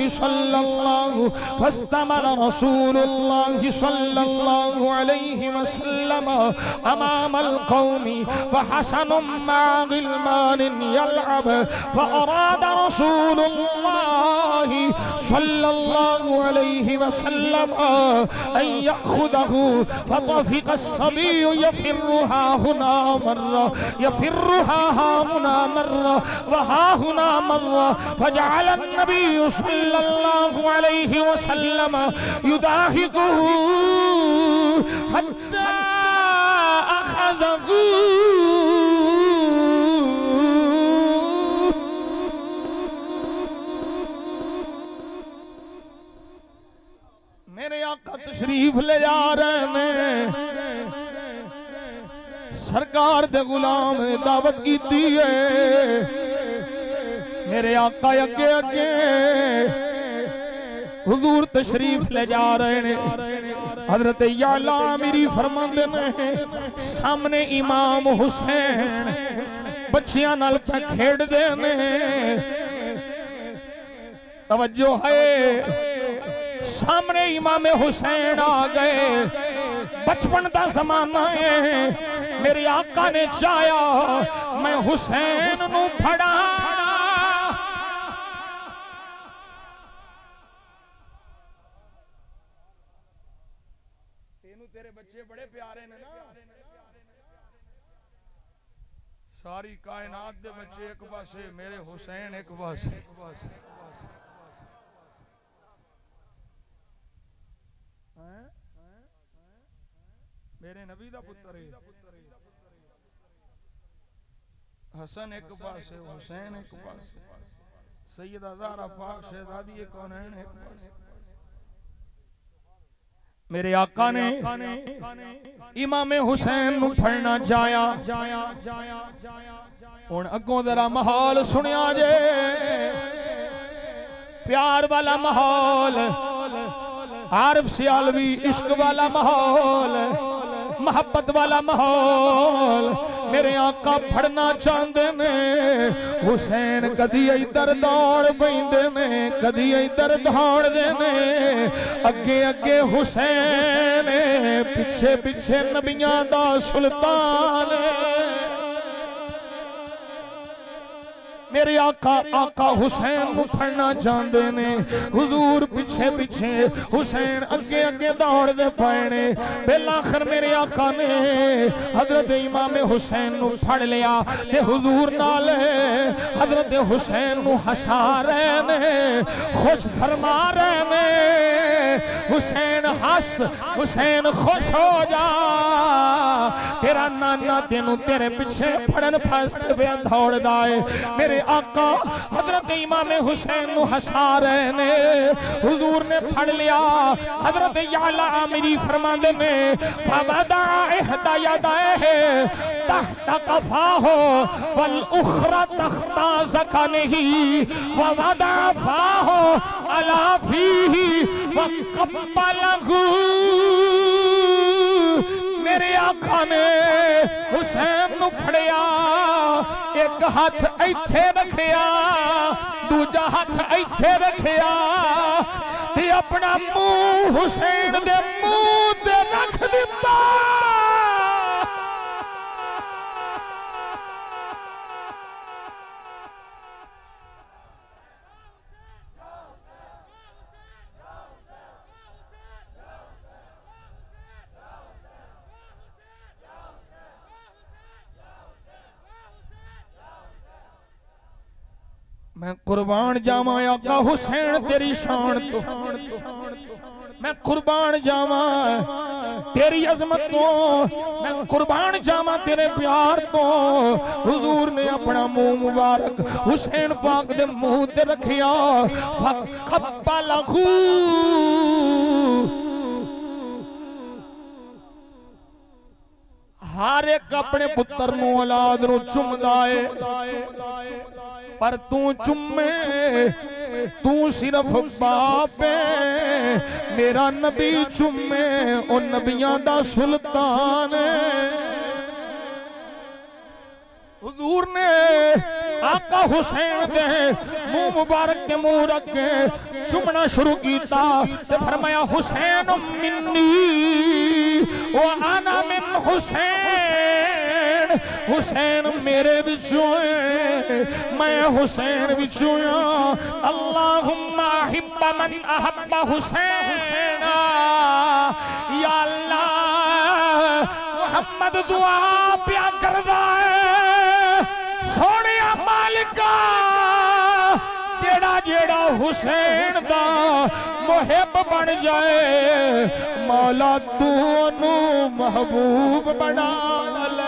सल्लल्लाहु अलैहि वसल्लम अमामल कौमी व हसनुम मा गिलमान यलअब फअराद रसूलुल्लाह सल्लल्लाहु अलैहि वसल्लम अन यअखुदहु फतफिक अस्सबिय्यु यफिरुहा हुना मर्रा यफिरुहा हुना मर्रा व हुना मर्रा फजअल अन्नबिय्यु सल्लल्लाहु अलैहि वसल्लम युदाहिकुहु हत्ता अखज़हु। मेरे आका तशरीफ ले जा रहे ने। सरकार दे गुलाम दावत की है। मेरे आका अगे अगे हुजूर तशरीफ ले जा रहे ने। हजरत याला मेरी फरमांदे ने सामने इमाम हुसैन बच्चियां नाल खेड दे ने। तवज्जो है सामने इमाम हुसैन आ गए। बचपन का जमाना है। मेरे आका ने चाहा मैं हुसैन नू फड़ा। तेनू तेरे बच्चे बड़े प्यारे ने ना। सारी कायनात दे बच्चे एक पासे, मेरे हुसैन एक पासे। मेरे नबी दा पुत्र है। हसन एक पासे हुसैन एक पासे। सैयदा ज़हरा पाक शहजादी कौनैन है। मेरे आका ने इमाम हुसैन नु फड़ना जाया। हुण अगों जरा माहौल सुनिया जे, प्यार वाला माहौल, आरिफ सियालवी इश्क वाला माहौल, मोहब्बत वाला माहौल। मेरे आका फड़ना चाहते ने, हुसैन कदी इधर दौड़ पैंदे ने, कदी इधर दौड़दे ने। अगे अगे हुसैन, पिछे पिछे नबियां दा सुल्तान। मेरे आका हुसैन को फड़ना चाहते ने, हुजूर पिछे पिछे, हुसैन अगे अगे दौड़ते पे ने। बिलाखिर मेरे आका ने हजरत इमाम हुसैन को फड़ लिया ते हुजूर नाल हजरत हुसैन को हसा रहे ने, खुश फरमा रहे ने। हुसैन हस, हुसैन खुश हो जा, तेरा नाना तेनू तेरे पिछे फड़न फसते पे दौड़दा है। मेरे आका हजरत इमाम हुसैन नु हसा रहे ने, हुजूर ने फड़ लिया। हजरत याला आमिरी फरमाते ने, फवदा इहदा यदाए तहता कफाहो वल उखरा तख्ता ज़कानिही ववदा फाहो अला फीही वक़ब्बलहू। मेरे आका ने हुसैन नु फड़िया, एक हाथ इथे रखिया, दूजा हाथ इथे रखिया ते अपना मुंह हुसैन दे मुंह ते रख दिता। मैं कुर्बान जावा आका हुसैन तेरी शान तो, मैं कुर्बान जावा तेरी अजमत तो, मैं कुर्बान जावा तेरे प्यार तो। हुजूर ने अपना मुंह मुबारक हुसैन पाक दे मुंह ते रखिया। फक़ब्बलहू, हर एक अपने पुत्र नु औलाद नु चुमदा है, पर तू चुम्मे तू सिर्फ बाप है। मेरा नबी चुम्मे ओ नबियां दा सुल्तान है। हुजूर ने आका हुसैन दे मुंह मुबारक के मुंह रख के चुमना शुरू किया ते फरमाया, हुसैन मिन्नी व आना मिन हुसैन। हुसैन मेरे विचों है, मैं हुसैन विचों हां। अल्लाहुम्मा हिब्बा मन अहब्बा हुसैन। या अल्लाह, मुहम्मद दुआ प्या करदा है, सोने मालिका जेड़ा जेड़ा हुसैन दा मुहिब बन जाए, मौला तू ओनू महबूब बना ले।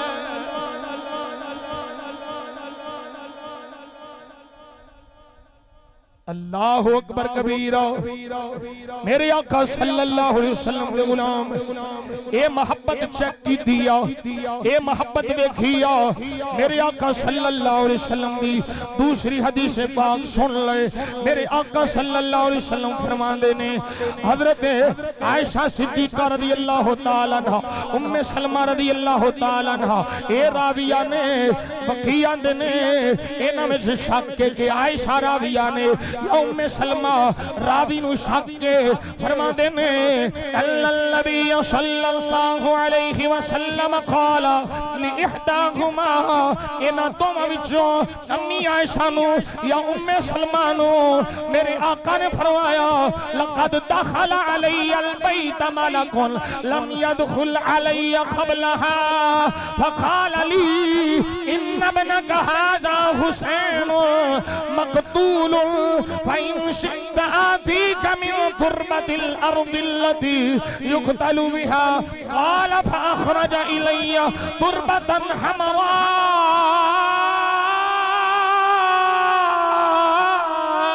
अल्लाह अकबर कबीरा। मेरे आका सल्लल्लाहु अलैहि वसल्लम के गुलाम ए मोहब्बत चेक की दिया, ए मोहब्बत देखिया। मेरे आका सल्लल्लाहु अलैहि वसल्लम की दूसरी हदीस पाक सुन ले। मेरे आका सल्लल्लाहु अलैहि वसल्लम फरमाते ने, हजरत आयशा सिद्दीका रज़ियल्लाहु ताला अन्हा, उम्मे सलमा रज़ियल्लाहु ताला अन्हा, ए राविया ने बकिया ने इन्हां विच शक के आयशा राविया ने या उम्मे सलमा रावी नु शक के फरमाते ने, अल्लाह नबी सल्लल्लाहु अलैहि वसल्लम क़ाला लि इहदाहुमा, इन्हां दोवां विचों अम्मी आयशा नु या उम्मे सलमा नु मेरे आका ने फरमाया, लक़द दखल अलैया अलबैत मलकुन लम यदखुल अलैया क़बलहा फ़क़ाल ली इन्न इब्नका हाज़ा हुसैन मक़तूल फ़इन शि'ता आतीका मिन तुरबतिल अर्दिल्लती युक़तलु बिहा। क़ाल फ़अख़रज इलैया तुरबतन हमरा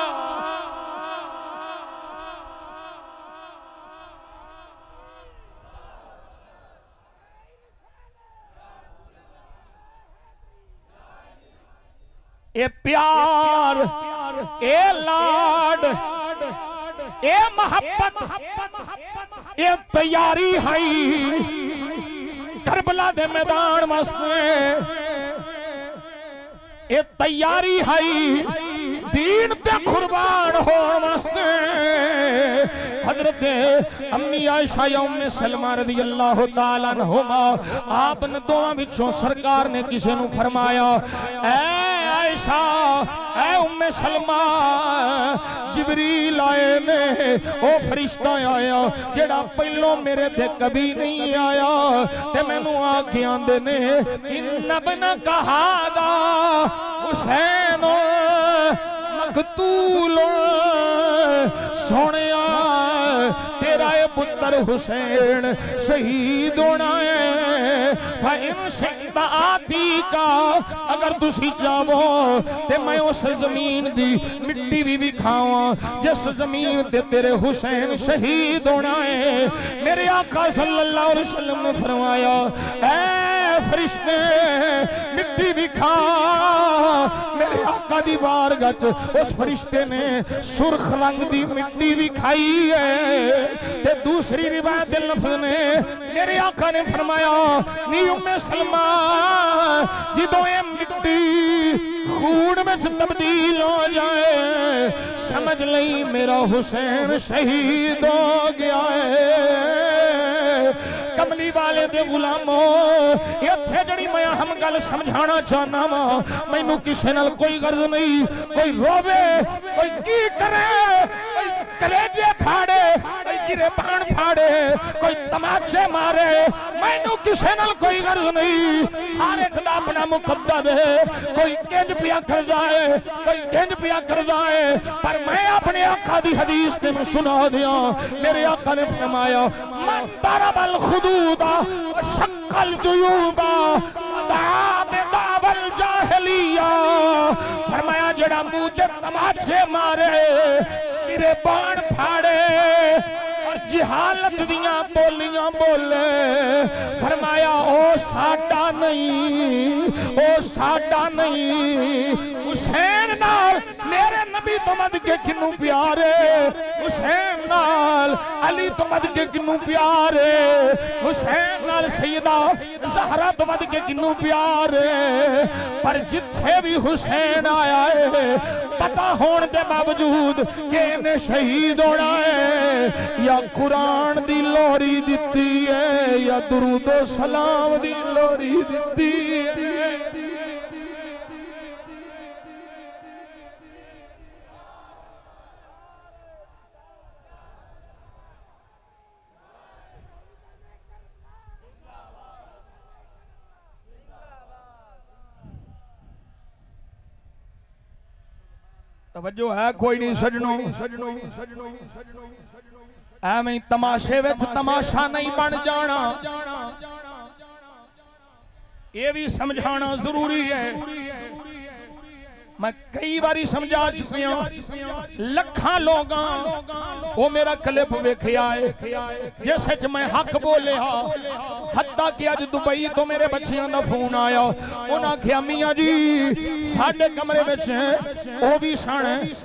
ए प्यार, ए लाड, ए मोहब्बत, ए तैयारी है करबला दे मैदान वास्ते, ए तैयारी है दीन पे कुर्बान होने वास्ते। हजरत अम्मी आयशा उम्मे सलमा रज़ी अल्लाह तआला अन्हुमा आपने दोवां विचों सरकार ने किसे नु फरमाया, ऐ आयशा, ऐ उम्मे सलमा, जिबरील आए ने, ओ फरिश्ता आया जेड़ा पहलों मेरे ते कभी नहीं आया ते मैनू आके आंदे ने इन्ना बना कहादा हुसैन मकतूल, सोनिया तेरा ये पुत्र हुसैन शहीद होना है। फ़इन शिअ्ता आतीका, अगर तुसी चाहो ते मैं उस जमीन दी मिट्टी भी विखावां जिस जमीन ते तेरे हुसैन शहीद होना है। मेरे आका सल्लल्लाहु अलैहि वसल्लम ने फरमाया, ऐ फरिश्ते मिट्टी विखा। मेरे आका दी बारगाह च उस फरिश्ते ने सुर्ख रंग दी मिट्टी विखाई है। ते दूसरी रिवायत दे लफ्ज़ ने मेरे आका ने फरमाया, नी उम्मे सलमा, जिदों ये मिट्टी खून में तब्दील हो जाए समझ लई मेरा हुसैन शहीद हो गया है। कमली वाले दे गुलामो, इत्थे जड़ी मैं हम गल समझाना चाहना वा, मैनू किसे नाल कोई गर्ज नहीं। कोई रोवे, कोई की करे, कोई कलेजे फाड़े, कोई गिरेबान फाड़े, कोई तमाचे मारे, मैनू किसे नाल कोई गर्ज नहीं। हर एक दा अपना मुकद्दर है, कोई किंज पिया कर जाए, कोई किंज पिया कर जाए, पर मैं अपने आका दी हदीस ते मैं सुना दिया। मेरे आका ने फरमाया, मन दरबल खुदूदा व शक्कल जुयूबा दावल जाहिलिया, फरमाया जड़ा मुंह ते तमाचे मारे, गिरेबान फाड़े और जिहालत दियां बोलियां बोले, फरमाया ओ साडा नहीं, ओ साडा नहीं। हुसैन नाल मेरे नबी तो मद के किन्नू प्यारे, हुसैन नाल अली तो मद के किन्नू प्यारे, हुसैन नाल सैयदा ज़हरा तो मद के किन्नू प्यारे। पर जिथे भी हुसैन आया है पता होने के बावजूद कि इन्हें शहीद होना है, या कुरान दी लोरी दिती है या दुरूदो सलाम दी लोरी दिती है। तवज्जो है कोई नहीं सजनों, एवें तमाशे विच तमाशा नहीं बन जाना, ये भी समझाना जरूरी है। मैं कई बारी समझा चुकिया, लखा लोग वो मेरा क्लिप वेखिया है जिस च मैं हक बोलिया। हत्ता कि अज दुबई तो मेरे बच्चियों का फोन आया, उन्हें आख्या मियाँ जी साडे कमरे में वो भी सन,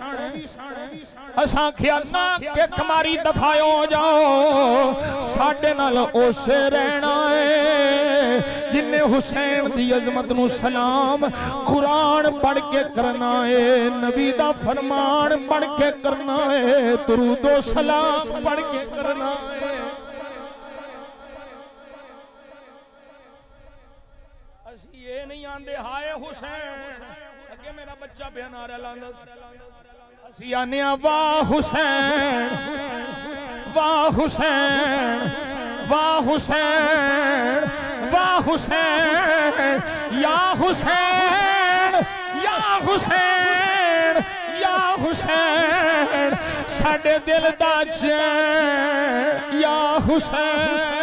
असा आख्या ना कि कमारी दफा हो जाओ, साडे नाल उसे रहना है जिन्हें हुसैन दी अजमत नू सलाम कुरान पढ़ के करना है, नबी दा फरमान पढ़ के करना है, दुरूदो सलाम पढ़ के करना है। असी ये नहीं आंदे हाय हुसैन, अगे मेरा बच्चा पे नारा लांदा, असी आने वाह हुसैन, वाह हुसैन, वाह हुसैन, वाह हुसैन, या हुसैन, या हुसैन, या हुसैन, साडे दिल दा चैन, या हुसैन।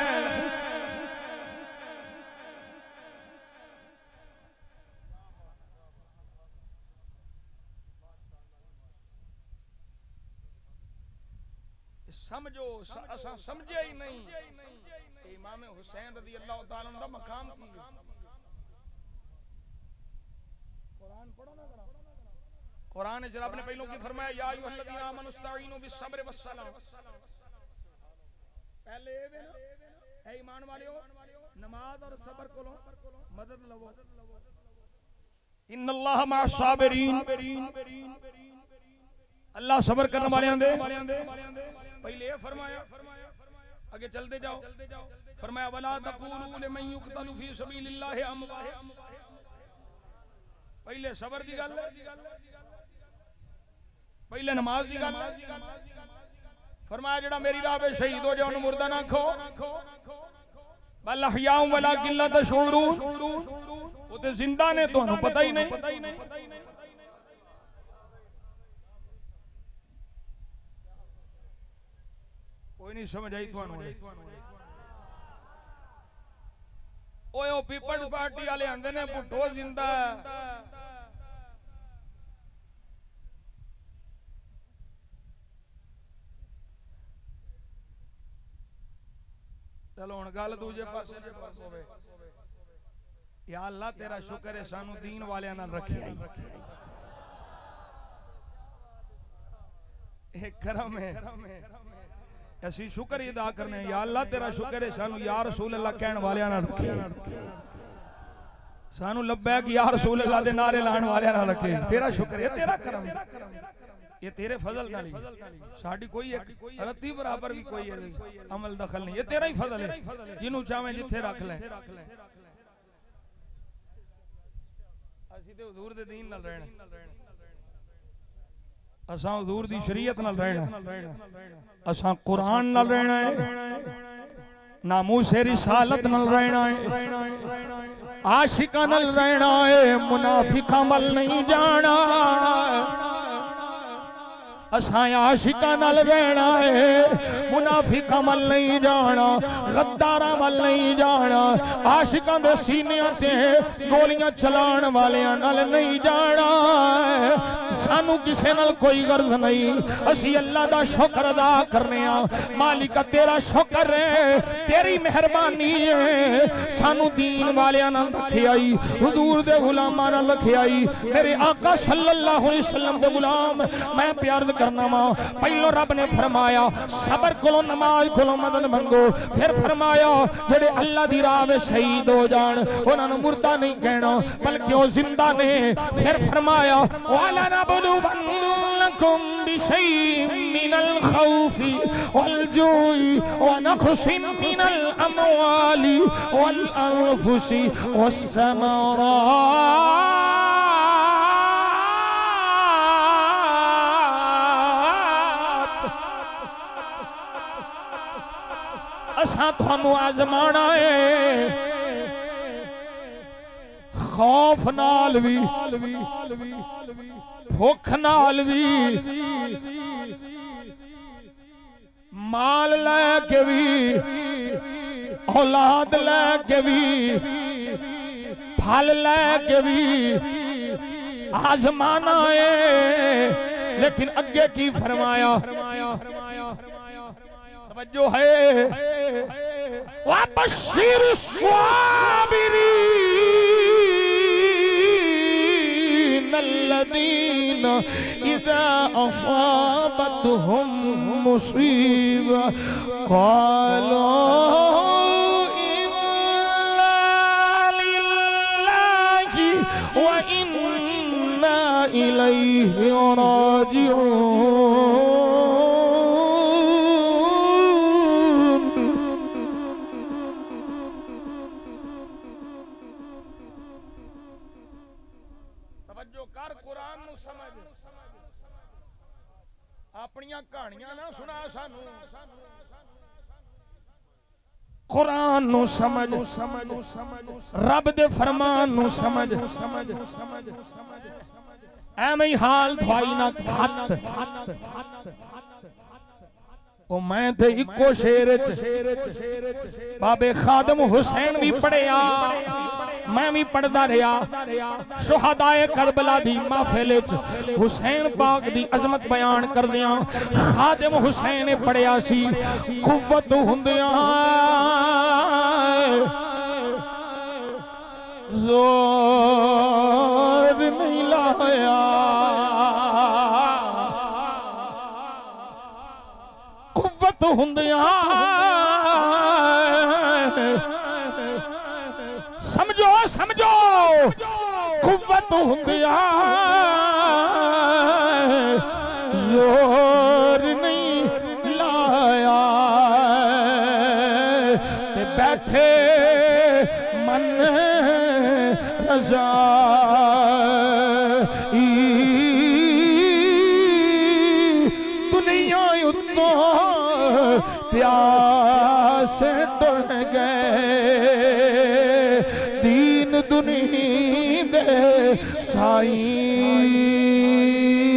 समझो असा समझे ही नहीं इमाम हुसैन रज़ी अल्लाह तआला अन्हु दा मकाम की कुरान में रब ने पहलों की फरमाया या अय्युहल्लज़ीना आमनु इस्तईनु बिस्सब्रि वस्सलाह। पहले ए ईमान वालियो नमाज और सब्र को मदद लवो। इन्नल्लाह मअस साबिरीन, अल्लाह सब्र करने वाले दे। पहले ये फरमाया, आगे चलते जाओ, फरमाया वला तक़ूलू लिमन युक़तलु फी सबीलिल्लाहि अमवात। पहले सब्र दी गल, पहले नमाज दी गल। फरमाया जेड़ा मेरी राह पे शहीद हो जाए उन्हें मुर्दा ना खो। बल अहयाउम वलाकिन ला तशऊरून, वो तो जिंदा ने तो पता ही नहीं। कोई नहीं समझ आई तो ओए ओ पीपल्स पार्टी वाले आंदे ने भुट्टो जिंदा। चलो हुण गल दूजे पासे होवे। या अल्लाह तेरा शुक्र है सानू दीन वालियां नाल रखिया। एक करम है, असी शुक्र अदा करने। या अल्लाह तेरा शुक्र है सानू या रसूल अल्लाह कहने वालियां नाल रखे। सानू लब्बैक या रसूल अल्लाह दे नारे लाण वालियां नाल रखे। तेरा शुक्र है, तेरा करम है, ये तेरे फजल नाल ही। साडी कोई एक रत्ती बराबर भी कोई अमल दखल नहीं, ये तेरा ही फजल है। जिन्हों चाहे जिथे रख ले। असी ते हुजूर दे दीन नाल रहना, असां हुजूर दी शरीयत नाल रहना, असां कुरान नाल रहना है, नामूसे रिसालत नाल रहना है, आशिका नाल रहना है, मुनाफिका मल नहीं जाना। असां आशिका नाल रहना है, मुनाफिका मल नहीं जाना, गद्दारा मल नहीं जाना, आशिका दे सीने ते गोलियां चलाण वालियां नाल नहीं जाना। सानू किसे नाल कोई गर्ज नहीं। असी अल्लाह दा शुक्र अदा करने आ। मालिका तेरा शुक्र है, तेरी मेहरबानी है, सानू दीन वालियां नाल रखियाई, हुजूर दे गुलामां नाल रखियाई। मेरे आका सल्लल्लाहु अलैहि वसल्लम दे गुलाम मैं प्यार करना वा। पहलो रब ने फरमाया सबर को नमाज को मदद मंगो। फिर फरमाया जेड़े अल्लाह दी राह में शहीद हो जान उन्हां नूं मुर्दा नहीं कहना बल्कि वो जिंदा ने। फिर फरमाया वाला नबलुवन्नकुम बिशैइन मिनल खौफि वल जुई व नक़सिन मिनल अमवालि वल अनफुसि वस समरात। असां थानू आजमाना है, खौफ नाल भी, भुख नाल भी, माल लैके भी, औलाद लैके भी, फल लैके भी आजमाना है। लेकिन अगे की फरमाया, जो है वबश्शिर स्वाबिरीन अल्लज़ीना इज़ा असाबतहुम मुसीबा क़ालू इन्ना लिल्लाहि व इन्ना इलैहि राजिऊन। अपनियां कहानियां ना सुना सानू, कुरान नु समझ, रब दे फरमान नु समझ। ऐवें हाल थवाई ना खत ओ मैं ते इको शेर बाबे खादम हुसैन भी पढ़िया, मैं भी पढ़दा रहा। शुहदाए करबला दी महफिल विच हुसैन पाक दी अजमत बयान करदियां खादिम हुसैन ने पढ़िया सी। कुव्वत हुंदियां जोर नहीं लाया कुव्वत हुंदिया समझो समझो कुव्वत हुंदिया जोर नहीं लाया ते बैठे मन रजा दुनिया उत्तों प्यास टुर गए दीन दुनी दे साईं